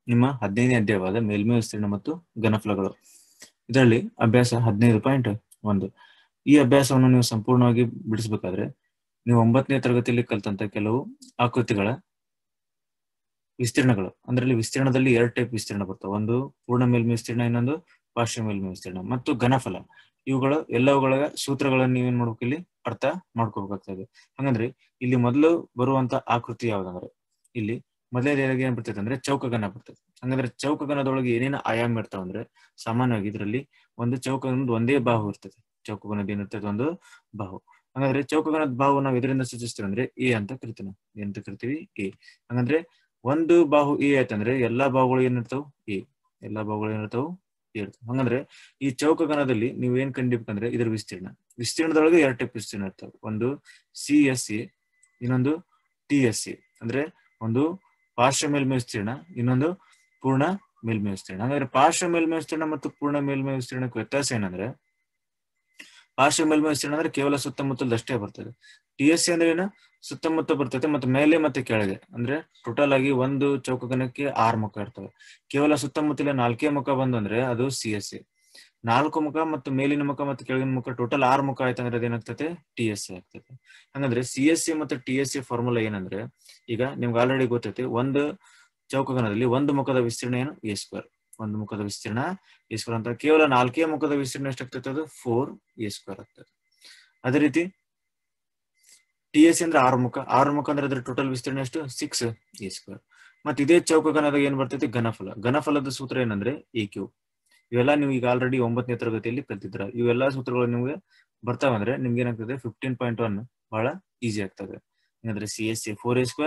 ನಿಮ್ಮ 15ನೇ ಅಧ್ಯಾಯವಾದ ಮೇಲ್ಮೈ ವಿಸ್ತೀರ್ಣ ಮತ್ತು ಘನಫಲಗಳು. ಇದರಲ್ಲಿ ಅಭ್ಯಾಸ 15.1. ಈ ಅಭ್ಯಾಸವನ್ನು ನೀವು ಸಂಪೂರ್ಣವಾಗಿ ಬಿಡಿಸಬೇಕಾದ್ರೆ ನೀವು 9ನೇ ತರಗತಿಯಲ್ಲಿ ಕಲಿತಂತ ಕೆಲವು ಆಕೃತಿಗಳ ವಿಸ್ತೀರ್ಣಗಳು, ಅಂದ್ರೆ ವಿಸ್ತೀರ್ಣದಲ್ಲಿ 2 ಟೈಪ್ ವಿಸ್ತೀರ್ಣ ಬರ್ತವೆ. ಒಂದು ಪೂರ್ಣ ಮೇಲ್ಮೈ ವಿಸ್ತೀರ್ಣ, ಇನ್ನೊಂದು ಪಾರ್ಶ್ವ ಮೇಲ್ಮೈ ವಿಸ್ತೀರ್ಣ ಮತ್ತು ಘನಫಲ. ಇವುಗಳು ಎಲ್ಲವುಗಳ ಸೂತ್ರಗಳನ್ನು ನೀವೇನ್ ಮಾಡ್ಬೇಕು, ಇಲ್ಲಿ ಅರ್ಥ ಮಾಡ್ಕೋಬೇಕಾಗ್ತದೆ. ಹಾಗಂದ್ರೆ ಇಲ್ಲಿ ಮೊದಲು ಬರುವಂತ ಆಕೃತಿ ಯಾವ್ದಂದ್ರೆ, ಇಲ್ಲಿ ಮೊದಲನೇದಾಗಿ ಏನ್ ಬರ್ತೈತೆ ಅಂದ್ರೆ ಚೌಕಘನ ಬರ್ತದೆ. ಹಂಗಂದ್ರೆ ಚೌಕಘನದೊಳಗೆ ಏನೇನು ಆಯಾಮ ಇರ್ತಾವ ಅಂದ್ರೆ, ಸಾಮಾನ್ಯವಾಗಿ ಇದರಲ್ಲಿ ಒಂದು ಚೌಕಘನದ ಒಂದೇ ಬಾಹು ಇರ್ತದೆ. ಚೌಕಘನದ ಏನಿರ್ತದೆ, ಒಂದು ಬಾಹು. ಹಾಗಾದ್ರೆ ಚೌಕಘನದ ಬಾಹು ನಾವು ಇದರಿಂದ ಸೂಚಿಸ್ತೀವಿ ಅಂದ್ರೆ ಎ ಅಂತ ಕರಿತೀವಿ. ನಾವು ಏನಂತ ಕರಿತೀವಿ, ಎ. ಹಂಗಂದ್ರೆ ಒಂದು ಬಾಹು ಎ ಆಯ್ತಂದ್ರೆ ಎಲ್ಲಾ ಬಾಹುಗಳು ಏನಿರ್ತಾವ, ಎ. ಎಲ್ಲಾ ಬಾಹುಗಳು ಏನಿರ್ತಾವ, ಎ ಇರ್ತಾವ. ಹಂಗಂದ್ರೆ ಈ ಚೌಕಘನದಲ್ಲಿ ನೀವು ಏನ್ ಕಂಡಿಬೇಕಂದ್ರೆ ಇದ್ರ ವಿಸ್ತೀರ್ಣದೊಳಗೆ 2 ಟೈಪ್ ವಿಸ್ತೀರ್ಣ ಇರ್ತಾವೆ. ಒಂದು CSA, ಇನ್ನೊಂದು TSA. ಅಂದ್ರೆ ಒಂದು ಪಾರ್ಶ್ವ ಮೇಲ್ಮೈ ವಿಸ್ತೀರ್ಣ, ಇನ್ನೊಂದು ಪೂರ್ಣ ಮೇಲ್ಮೈ ವಿಸ್ತೀರ್ಣ. ಹಾಗಾದ್ರೆ ಪಾರ್ಶ್ವ ಮೇಲ್ಮೈ ವಿಸ್ತೀರ್ಣ ಮತ್ತು ಪೂರ್ಣ ಮೇಲ್ಮೈ ವಿಸ್ತೀರ್ಣಕ್ಕೆ ವ್ಯತ್ಯಾಸ ಏನಂದ್ರೆ, ಪಾರ್ಶ್ವ ಮೇಲ್ಮೈ ವಿಸ್ತೀರ್ಣ ಅಂದ್ರೆ ಕೇವಲ ಸುತ್ತಮುತ್ತಲದಷ್ಟೇ ಬರ್ತದೆ. TSA ಅಂದ್ರೆ ಏನು, ಸುತ್ತಮುತ್ತ ಬರ್ತದೆ ಮತ್ತೆ ಮೇಲೆ ಮತ್ತೆ ಕೆಳಗೆ. ಅಂದ್ರೆ ಟೋಟಲ್ ಆಗಿ ಒಂದು ಚೌಕಘನಕ್ಕೆ 6 ಮುಖ ಇರ್ತವೆ. ಕೇವಲ ಸುತ್ತಮುತ್ತಲ 4 ಮುಖ ಬಂದು ಅಂದ್ರೆ ಅದು CSA. 4 ಮುಖ ಮತ್ತು ಮೇಲಿನ ಮುಖ ಮತ್ತು ಕೆಳಗಿನ ಮುಖ ಟೋಟಲ್ 6 ಮುಖ ಆಯ್ತಂದ್ರೆ ಅದೇನಾಗ್ತದೆ, TSA ಆಗ್ತದೆ. ಹಂಗಂದ್ರೆ CSA ಮತ್ತು TSA ಫಾರ್ಮುಲಾ ಏನಂದ್ರೆ, ಈಗ ನಿಮ್ಗೆ ಆಲ್ರೆಡಿ ಗೊತ್ತೈತಿ, ಒಂದು ಚೌಕಘನದಲ್ಲಿ ಒಂದು ಮುಖದ ವಿಸ್ತೀರ್ಣ ಏನು, A². ಒಂದು ಮುಖದ ವಿಸ್ತೀರ್ಣ A² ಅಂತ. ಕೇವಲ 4 ಮುಖದ ವಿಸ್ತೀರ್ಣ ಎಷ್ಟಾಗ್ತದೆ, ಅದು 4A² ಆಗ್ತದೆ. ಅದೇ ರೀತಿ TSA ಅಂದ್ರೆ 6 ಮುಖ. 6 ಮುಖ ಅಂದ್ರೆ ಅದ್ರ ಟೋಟಲ್ ವಿಸ್ತೀರ್ಣ ಎಷ್ಟು, 6A². ಮತ್ತೆ ಇದೇ ಚೌಕಘನದಾಗ ಏನ್ ಬರ್ತೈತಿ, ಘನಫಲ. ಘನಫಲದ ಸೂತ್ರ ಏನಂದ್ರೆ AQ. ಇವೆಲ್ಲ ನೀವು ಈಗ ಆಲ್ರೆಡಿ 9ನೇ ತರಗತಿಯಲ್ಲಿ ಕಲ್ತಿದ್ರ. ಇವೆಲ್ಲಾ ಸೂತ್ರಗಳು ನಿಮ್ಗೆ ಬರ್ತಾವಂದ್ರೆ ನಿಮ್ಗೆ ಏನಾಗ್ತದೆ, 15.1 ಬಹಳ ಈಸಿ ಆಗ್ತದೆ. ಅಂದ್ರೆ CSA 4A²,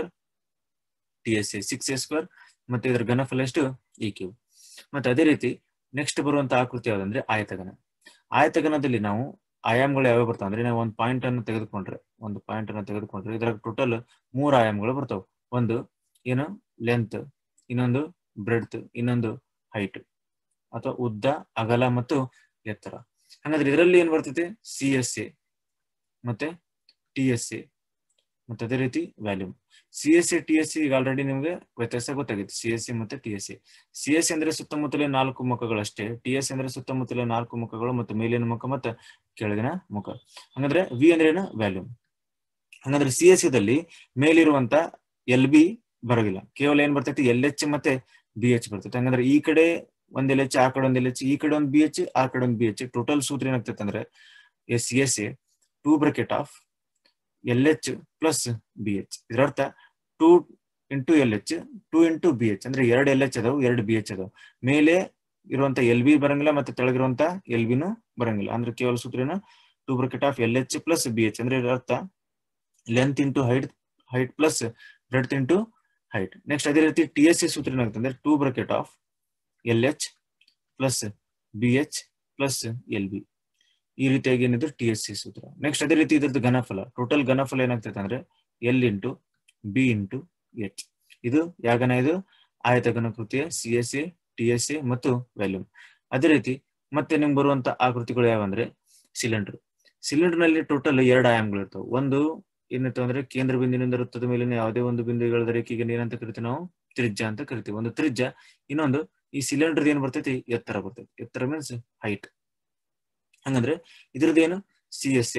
TSA 6A², ಮತ್ತೆ ಇದರ ಘನಫಲ ಎಷ್ಟು, EQ. ಮತ್ತೆ ಅದೇ ರೀತಿ ನೆಕ್ಸ್ಟ್ ಬರುವಂತ ಆಕೃತಿ ಯಾವ್ದಂದ್ರೆ ಆಯತಘನ. ಆಯತಘನದಲ್ಲಿ ನಾವು ಆಯಾಮಗಳು ಯಾವ್ಯಾವ ಬರ್ತಾವ ಅಂದ್ರೆ, ನಾವು ಒಂದು ಪಾಯಿಂಟ್ ಅನ್ನು ತೆಗೆದುಕೊಂಡ್ರೆ ಇದ್ರಾಗ ಟೋಟಲ್ 3 ಆಯಾಮಗಳು ಬರ್ತಾವ. ಒಂದು ಏನು, ಲೆಂತ್, ಇನ್ನೊಂದು ಬ್ರೆಡ್ತ್, ಇನ್ನೊಂದು ಹೈಟ್ ಅಥವಾ ಉದ್ದ, ಅಗಲ ಮತ್ತು ಎತ್ತರ. ಹಾಗಾದ್ರೆ ಇದರಲ್ಲಿ ಏನ್ ಬರ್ತೈತೆ, CSA ಮತ್ತೆ TSA ಮತ್ತೆ ಅದೇ ರೀತಿ ವ್ಯಾಲ್ಯೂಮ್. CSA TSA ಈಗ ಆಲ್ರೆಡಿ ನಿಮ್ಗೆ ವ್ಯತ್ಯಾಸ ಗೊತ್ತಾಗಿತ್ತು, CSA ಮತ್ತೆ TSA. CSA ಅಂದ್ರೆ ಸುತ್ತಮುತ್ತಲ 4 ಮುಖಗಳಷ್ಟೇ. TSA ಅಂದ್ರೆ ಸುತ್ತಮುತ್ತಲ 4 ಮುಖಗಳು ಮತ್ತು ಮೇಲಿನ ಮುಖ ಮತ್ತು ಕೆಳಗಿನ ಮುಖ. ಹಂಗಂದ್ರೆ V ಅಂದ್ರೆ ಏನು, ವ್ಯಾಲ್ಯೂಮ್. ಹಂಗಂದ್ರೆ CSA ದಲ್ಲಿ ಮೇಲಿರುವಂತ LB ಬರೋದಿಲ್ಲ. ಕೇವಲ ಏನ್ ಬರ್ತೈತಿ, LH ಮತ್ತೆ BH ಬರ್ತೈತಿ. ಹಂಗಂದ್ರೆ ಈ ಕಡೆ ಒಂದ್ LH, ಆ ಕಡೆ ಒಂದ್ LH, ಈ ಕಡೆ ಒಂದು BH, ಆ ಕಡೆ ಒಂದು BH. ಟೋಟಲ್ ಸೂತ್ರ ಏನಾಗ್ತೈತೆ ಅಂದ್ರೆ CSA 2 bracket of LH plus BH. ಇದರರ್ಥ 2 ಇಂಟು LH 2 ಇಂಟು BH ಅಂದ್ರೆ 2 LH ಅದಾವ, 2 BH ಅದಾವ. ಮೇಲೆ ಇರುವಂತ LB ಬರಂಗಿಲ್ಲ ಮತ್ತೆ ತೆಳಗಿರುವಂತ LBನೂ ಬರಂಗಿಲ್ಲ. ಅಂದ್ರೆ ಕೇವಲ ಸೂತ್ರ ಏನು, 2 bracket of LH plus BH. ಅಂದ್ರೆ ಇದರರ್ಥ length into height plus breadth into height. Next ಅದೇ ರೀತಿ TSA ಸೂತ್ರ ಏನಾಗುತ್ತೆ ಅಂದ್ರೆ 2 bracket of LH plus BH plus LB. ಈ ರೀತಿಯಾಗಿ ಏನಿದ್ರು TSA ಸೂತ್ರ. ನೆಕ್ಸ್ಟ್ ಅದೇ ರೀತಿ ಇದ್ರದ್ದು ಘನಫಲ, ಟೋಟಲ್ ಘನಫಲ ಏನಾಗ್ತೈತೆ ಅಂದ್ರೆ L into B into H. ಇದು ಯಾಗನ, ಇದು ಆಯತಘನ ಕೃತಿಯ CSA TSA ಮತ್ತು ವ್ಯಾಲ್ಯೂಮ್. ಅದೇ ರೀತಿ ಮತ್ತೆ ನಿಮ್ಗೆ ಬರುವಂತ ಆಕೃತಿಗಳು ಯಾವಂದ್ರೆ ಸಿಲಿಂಡರ್. ಸಿಲಿಂಡರ್ ನಲ್ಲಿ ಟೋಟಲ್ 2 ಆಯಾಮಗಳು ಇರ್ತವೆ. ಒಂದು ಏನಿರ್ತವೆ ಅಂದ್ರೆ ಕೇಂದ್ರ ಬಿಂದುವಿನಿಂದ ವೃತ್ತದ ಮೇಲಿನ ಯಾವುದೇ ಒಂದು ಬಿಂದುಗಳ ರೇಖೆಗೆ ಏನಂತ ಕರಿತೀವಿ, ನಾವು ತ್ರಿಜ್ಯ ಅಂತ ಕರಿತೀವಿ. ಒಂದು ತ್ರಿಜ್ಯ. ಇನ್ನೊಂದು ಈ ಸಿಲಿಂಡರ್ ಏನ್ ಬರ್ತೈತಿ, ಎತ್ತರ ಬರ್ತೈತಿ. ಎತ್ತರ ಮೀನ್ಸ್ ಹೈಟ್. ಹಂಗಂದ್ರೆ ಇದ್ರದ್ದು ಏನು, CSA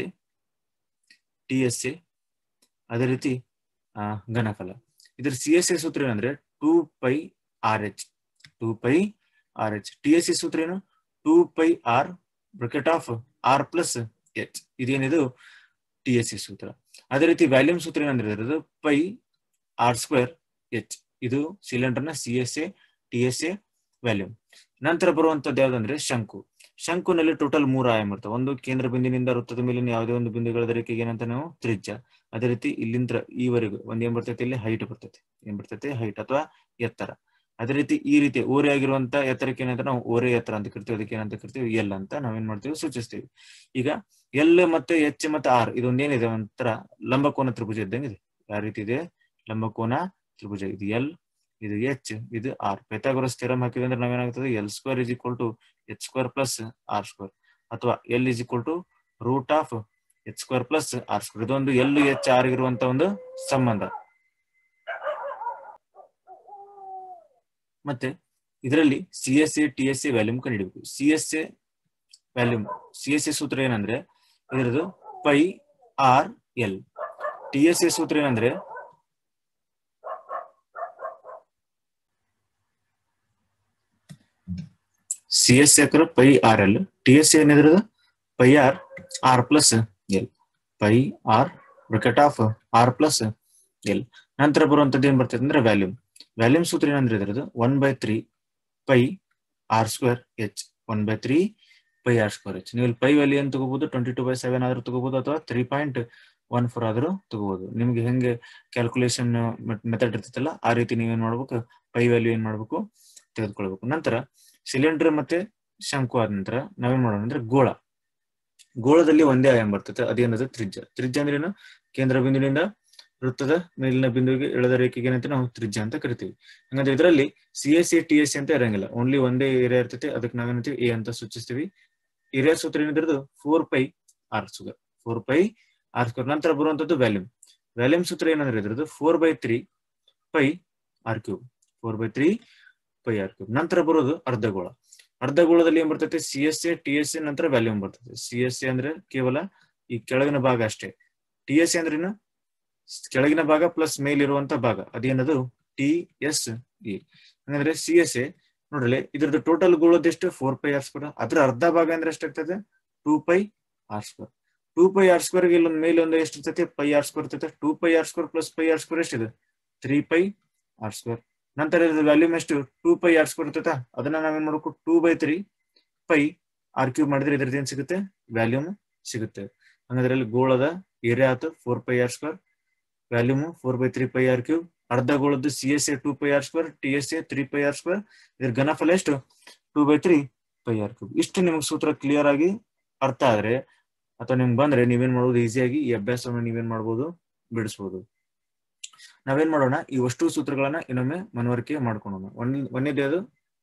TSA ಅದೇ ರೀತಿ ಘನಫಲ. ಇದ್ರ CSA ಸೂತ್ರ ಏನಂದ್ರೆ 2πRH. 2πRH. TSA ಸೂತ್ರ ಏನು, 2πR bracket of R plus H. ಇದೇನಿದು TSA ಸೂತ್ರ. ಅದೇ ರೀತಿ ವ್ಯಾಲ್ಯೂಮ್ ಸೂತ್ರ ಏನಂದ್ರೆ ಇರೋದು πR²H. ಇದು ಸಿಲಿಂಡರ್ನ CSA TSA ವ್ಯಾಲ್ಯೂಮ್. ನಂತರ ಬರುವಂತದ್ದು ಯಾವ್ದಂದ್ರೆ ಶಂಕು. ಶಂಕುನಲ್ಲಿ ಟೋಟಲ್ 3 ಆಯಾಮ ಇರ್ತವೆ. ಒಂದು ಕೇಂದ್ರ ಬಿಂದುವಿನಿಂದ ವೃತ್ತದ ಮೇಲಿನ ಯಾವುದೇ ಒಂದು ಬಿಂದುಗಳ ರೇಖೆಗೆ ಏನಂತ ನಾವು ತ್ರಿಜ್ಯ. ಅದೇ ರೀತಿ ಇಲ್ಲಿಂದ ಈವರೆಗೂ ಒಂದ್ ಏನ್ ಬರ್ತೈತಿ, ಇಲ್ಲಿ ಹೈಟ್ ಬರ್ತೈತಿ. ಏನ್ ಬರ್ತೈತಿ, ಹೈಟ್ ಅಥವಾ ಎತ್ತರ. ಅದೇ ರೀತಿ ಈ ರೀತಿ ಓರೆ ಆಗಿರುವಂತ ಎತ್ತರಕ್ಕೆ ಏನಂತ ನಾವು ಓರೆ ಎತ್ತರ ಅಂತ ಕರಿತೀವಿ. ಅದಕ್ಕೆ ಏನಂತ ಕರಿತೀವಿ, ಎಲ್ ಅಂತ ನಾವೇನ್ ಮಾಡ್ತೀವಿ, ಸೂಚಿಸ್ತೀವಿ. ಈಗ ಎಲ್ ಮತ್ತೆ H ಮತ್ತೆ R ಇದೊಂದೇನಿದೆ, ಒಂಥರ ಲಂಬಕೋನ ತ್ರಿಭುಜ ಇದ್ದಂಗೆ ಇದೆ. ಯಾವ ರೀತಿ ಇದೆ, ಲಂಬಕೋನ ತ್ರಿಭುಜ. ಇದು L, ಇದು H, ಇದು R. ಪೈಥಾಗೋರಸ್ ಥಿಯರಂ ಹಾಕಿದ್ರೆ ಅಂದ್ರೆ ನಾವೇನಾಗ್ತದೆ, L² = H² ಪ್ಲಸ್ R², ಅಥವಾ L = root of H² plus R². ಇದೊಂದು L H R ಇರುವಂತ ಒಂದು ಸಂಬಂಧ. ಮತ್ತೆ ಇದರಲ್ಲಿ CSA TSA ವ್ಯಾಲ್ಯೂಮ್ ಕಂಡುಹಿಡಬೇಕು. CSA ಸೂತ್ರ ಏನಂದ್ರೆ ಇದರದು ಪೈ ಆರ್ ಎಲ್. TSA ಸೂತ್ರ ಏನಂದ್ರೆ CSA pi R L, TSA ಏನಿದ್ರದು pi R plus L, pi R bracket of R plus L. ನಂತರ ಬರುವಂತದ್ದು ಏನ್ ಬರ್ತದೆ ಅಂದ್ರೆ ವ್ಯಾಲ್ಯೂಮ್ ಸೂತ್ರ ಏನಂದ್ರೆ ಇದ್ರದ್ದು 1/3 pi R square H, 1/3 pi R square H. ನೀವು ಪೈ ವ್ಯಾಲ್ಯೂ ಏನ್ ತಗೋಬಹುದು, 22/7 ಆದ್ರೂ ತಗೋಬಹುದು ಅಥವಾ 3.14 ಆದ್ರೂ ತಗೋಬಹುದು. ನಿಮ್ಗೆ ಹೆಂಗೆ ಕ್ಯಾಲ್ಕುಲೇಷನ್ ಮೆಥಡ್ ಇರ್ತೈತಲ್ಲ ಆ ರೀತಿ ನೀವೇನ್ ಮಾಡ್ಬೇಕು, ಪೈ ವ್ಯಾಲ್ಯೂ ಏನ್ ಮಾಡ್ಬೇಕು ತೆಗೆದುಕೊಳ್ಬೇಕು. ನಂತರ ಸಿಲಿಂಡರ್ ಮತ್ತೆ ಶಂಕು ಆದ ನಂತರ ನಾವೇನ್ ಮಾಡೋಣ ಅಂದ್ರೆ ಗೋಳದಲ್ಲಿ ಒಂದೇ ಆಯಾಮ ಬರ್ತದೆ, ಅದೇನದು ತ್ರಿಜ್ಯ ಅಂದ್ರೆ ಏನು, ಕೇಂದ್ರ ಬಿಂದುವಿನಿಂದ ವೃತ್ತದ ಮೇಲಿನ ಬಿಂದುವಿಗೆ ಎಳೆದ ರೇಖೆಗೆ ಏನಂತ ನಾವು ತ್ರಿಜ್ಯ ಅಂತ ಕರಿತೀವಿ. ಹಂಗಂದ್ರೆ ಇದರಲ್ಲಿ CSA TSA ಅಂತ ಇರಂಗಿಲ್ಲ, ಓನ್ಲಿ ಒಂದೇ ಏರಿಯಾ ಇರ್ತೈತೆ, ಅದಕ್ಕೆ ನಾವೇನಂತೀವಿ ಎ ಅಂತ ಸೂಚಿಸ್ತೀವಿ. ಏರಿಯಾ ಸೂತ್ರ ಏನಿದ್ರದ್ದು 4πr², 4πr². ನಂತರ ಬರುವಂತದ್ದು ವ್ಯಾಲ್ಯೂಮ್ ಸೂತ್ರ ಏನಂದ್ರೆ ಇದ್ರದ್ದು 4/3 πr³, 4/3 πr³. ನಂತರ ಬರೋದು ಅರ್ಧಗೋಳದಲ್ಲಿ ಏನ್ ಬರ್ತೈತೆ, CSA TSA ನಂತರ ವ್ಯಾಲ್ಯೂಮ್ ಬರ್ತದೆ. CSA ಅಂದ್ರೆ ಕೇವಲ ಈ ಕೆಳಗಿನ ಭಾಗ ಅಷ್ಟೇ, TSA ಅಂದ್ರೆ ಏನು, ಕೆಳಗಿನ ಭಾಗ ಪ್ಲಸ್ ಮೇಲಿರುವಂತ ಭಾಗ, ಅದೇನದು TSE. ಹಂಗಂದ್ರೆ CSA ನೋಡ್ರಿ ಇದ್ರದ್ದು ಟೋಟಲ್ ಗೋಳದೆಷ್ಟು 4πr², ಅದ್ರ ಅರ್ಧ ಭಾಗ ಅಂದ್ರೆ ಎಷ್ಟಾಗ್ತದೆ 2πr². 2πr² ಇಲ್ಲೊಂದ್ ಮೇಲೆ ಒಂದು ಎಷ್ಟು ಇರ್ತೈತೆ, πr² ಇರ್ತೈತೆ. 2πr² ಪ್ಲಸ್ πr² ಎಷ್ಟಿದೆ 3πr². ನಂತರ ಇದ್ರ ವ್ಯಾಲ್ಯೂಮ್ ಎಷ್ಟು 2πr² ಇರ್ತೈತ, ಅದನ್ನ ನಾವೇನ್ ಮಾಡ್ಬೇಕು 2/3 πr³ ಮಾಡಿದ್ರೆ ಇದ್ರದ್ದು ಏನ್ ಸಿಗುತ್ತೆ, ವ್ಯಾಲ್ಯೂಮ್ ಸಿಗುತ್ತೆ. ಹಂಗಂದ್ರೆ ಇಲ್ಲಿ ಗೋಳದ ಏರಿಯಾ ಆಯ್ತು 4πr², volume 4/3 πr³. ಅರ್ಧಗೋಳದ್ದು CSA 2πr², TSA 3πr², ಇದ್ರ ಘನಫಲ ಎಷ್ಟು 2/3 πr³. ಇಷ್ಟು ನಿಮ್ಗೆ ಸೂತ್ರ ಕ್ಲಿಯರ್ ಆಗಿ ಅರ್ಥ ಆದ್ರೆ ಅಥವಾ ನಿಮ್ಗೆ ಬಂದ್ರೆ ನೀವೇನ್ ಮಾಡ್ಬೋದು, ಈಸಿಯಾಗಿ ಈ ಅಭ್ಯಾಸವನ್ನು ನೀವೇನ್ ಮಾಡ್ಬೋದು, ಬಿಡಿಸ್ಬೋದು. ನಾವೇನ್ ಮಾಡೋಣ, ಈ ಅಷ್ಟು ಸೂತ್ರಗಳನ್ನ ಇನ್ನೊಮ್ಮೆ ಮನವರಿಕೆ ಮಾಡ್ಕೊಳ್ಳೋಣ. ಒಂದನೇದು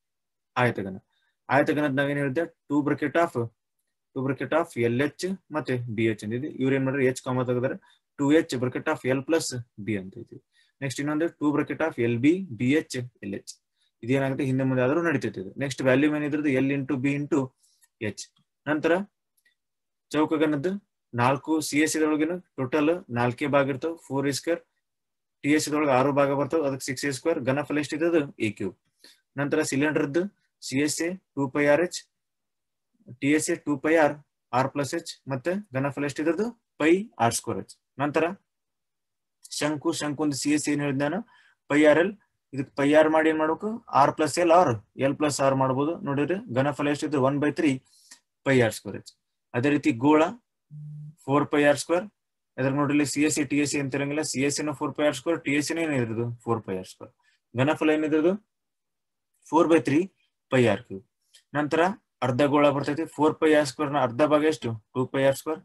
ಆಯತಘನದ ನಾವೇನ್ ಹೇಳಿದ್ದೆ, 2 ಬ್ರಾಕೆಟ್ ಆಫ್ LH ಮತ್ತೆ BH ಅಂದಿದೆ. ಇವ್ರೇನ್ ಮಾಡ್ರಿ H ಕಾಮ ತೆಗೆದ್ರೆ 2H bracket of L plus B ಅಂತ ಐತಿ. ನೆಕ್ಸ್ಟ್ ಇನ್ನೊಂದು 2 bracket of LB BH LH. ಇದೇನಾಗುತ್ತೆ, ಹಿಂದೆ ಮುಂದೆ ಆದ್ರೂ ನಡೀತೈತಿ. ನೆಕ್ಸ್ಟ್ ವ್ಯಾಲ್ಯೂಮ್ ಏನಿದ್ರದ್ದು L into B into H. ನಂತರ ಚೌಕಗನದ್ದು 4 CSA ದೊಳಗಿನ ಟೋಟಲ್ 4 ಭಾಗ ಇರ್ತಾವ, 4a². TSA ದೊಳಗೆ 6 ಭಾಗ ಬರ್ತಾವ, ಅದಕ್ಕೆ 6a². ಘನಫಲ ಎಷ್ಟಿದೆ, a³. ನಂತರ ಸಿಲಿಂಡರ್ದು CSA 2πrH, TSA 2πr r plus H, ಮತ್ತೆ ಘನಫಲ ಎಷ್ಟಿದ್ದು πr²h. ನಂತರ ಶಂಕು CSA ಏನ್ ಹೇಳಿದ್ ನಾನು πrl, ಇದಕ್ಕೆ πr ಮಾಡಿ ಏನ್ ಮಾಡ್ಬೇಕು, r plus L R L plus R ಮಾಡ್ಬೋದು. ನೋಡಿದ್ರೆ ಘನಫಲ ಎಷ್ಟಿದ್ದು 1/3 πr²h. ಅದೇ ರೀತಿ ಗೋಳ 4πr². ಅದ್ರ ನೋಡ್ರಿ CSA TSA ಅಂತ ಇರಂಗಿಲ್ಲ, CSA 4πr², TSA ಏನಿದ್ರು 4πr². ಘನಫಲ ಏನಿದ್ರು 4/3 πr³. ನಂತರ ಅರ್ಧಗೋಳ ಬರ್ತೈತಿ, 4πr² ನ ಅರ್ಧ ಭಾಗ ಎಷ್ಟು 2πr²,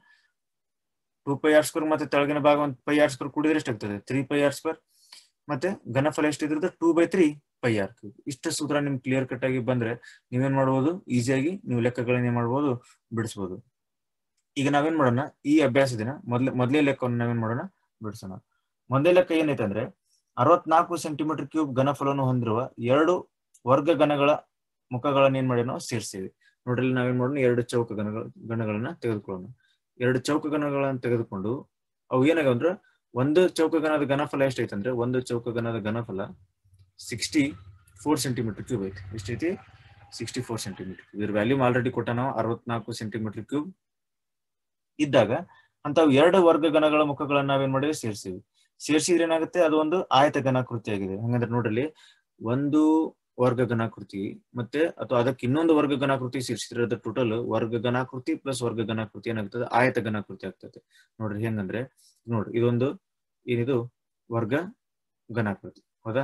2πr² ಮತ್ತೆ ತೆಳಗಿನ ಭಾಗ ಒಂದು πr² ಕೂಡಿದ್ರೆ ಎಷ್ಟಾಗ್ತದೆ 3πr². ಮತ್ತೆ ಘನಫಲ ಎಷ್ಟಿದ್ರದ್ದು 2/3 πr³. ಇಷ್ಟು ಸೂತ್ರ ನಿಮ್ಗೆ ಕ್ಲಿಯರ್ ಕಟ್ ಆಗಿ ಬಂದ್ರೆ ನೀವೇನ್ ಮಾಡ್ಬೋದು, ಈಸಿಯಾಗಿ ನೀವು ಲೆಕ್ಕಗಳನ್ನ ಮಾಡ್ಬೋದು, ಬಿಡಿಸ್ಬೋದು. ಈಗ ನಾವೇನ್ ಮಾಡೋಣ, ಈ ಅಭ್ಯಾಸ ದಿನ ಮೊದಲೇ ಲೆಕ್ಕವನ್ನು ನಾವೇನ್ ಮಾಡೋಣ, ಬಿಡಿಸೋಣ. ಮೊದಲೇ ಲೆಕ್ಕ ಏನೈತೆ ಅಂದ್ರೆ 64 cm³ ಘನಫಲವನ್ನು ಹೊಂದಿರುವ 2 ವರ್ಗ ಘನಗಳ ಮುಖಗಳನ್ನ ಏನ್ ಮಾಡಿ ನಾವು ಸೇರಿಸೇವೆ. ನೋಡ್ರಿ ನಾವೇನ್ ಮಾಡೋಣ, 2 ಚೌಕ ಘನಗಳನ್ನ ತೆಗೆದುಕೊಳ್ಳೋಣ. 2 ಚೌಕ ಘನಗಳನ್ನ ತೆಗೆದುಕೊಂಡು ಅವು ಏನಾಗಂದ್ರೆ, ಒಂದು ಚೌಕ ಘನದ ಘನಫಲ ಎಷ್ಟೈತಂದ್ರೆ, ಒಂದು ಚೌಕ ಘನದ ಘನಫಲ 64 cm³ ಐತಿ. ಎಷ್ಟೈತಿ 64 cm. ಇದ್ರ ವ್ಯಾಲ್ಯೂಮ್ ಆಲ್ರೆಡಿ ಕೊಟ್ಟ ನಾವು 64 cm³ ಇದ್ದಾಗ ಅಂತಾವ್ 2 ವರ್ಗ ಘನಗಳ ಮುಖಗಳನ್ನ ನಾವೇನ್ ಮಾಡಿವಿ, ಸೇರಿಸಿದ್ರೆ ಏನಾಗುತ್ತೆ, ಅದು ಒಂದು ಆಯತ ಘನಾಕೃತಿ ಆಗಿದೆ. ಹಂಗಂದ್ರೆ ನೋಡ್ರಿ, ಒಂದು ವರ್ಗ ಘನಾಕೃತಿ ಮತ್ತೆ ಅಥವಾ ಅದಕ್ಕೆ ಇನ್ನೊಂದು ವರ್ಗ ಘನಾಕೃತಿ ಸೇರಿಸಿದ್ರೆ ಅದ್ರ ಟೋಟಲ್ ವರ್ಗ ಘನಾಕೃತಿ ಪ್ಲಸ್ ವರ್ಗ ಘನಾಕೃತಿ ಏನಾಗ್ತದೆ, ಆಯತ ಘನಾಕೃತಿ ಆಗ್ತದೆ. ನೋಡ್ರಿ ಹೆಂಗಂದ್ರೆ, ನೋಡ್ರಿ ಇದೊಂದು ಏನಿದು ವರ್ಗ ಘನಾಕೃತಿ, ಹೌದಾ.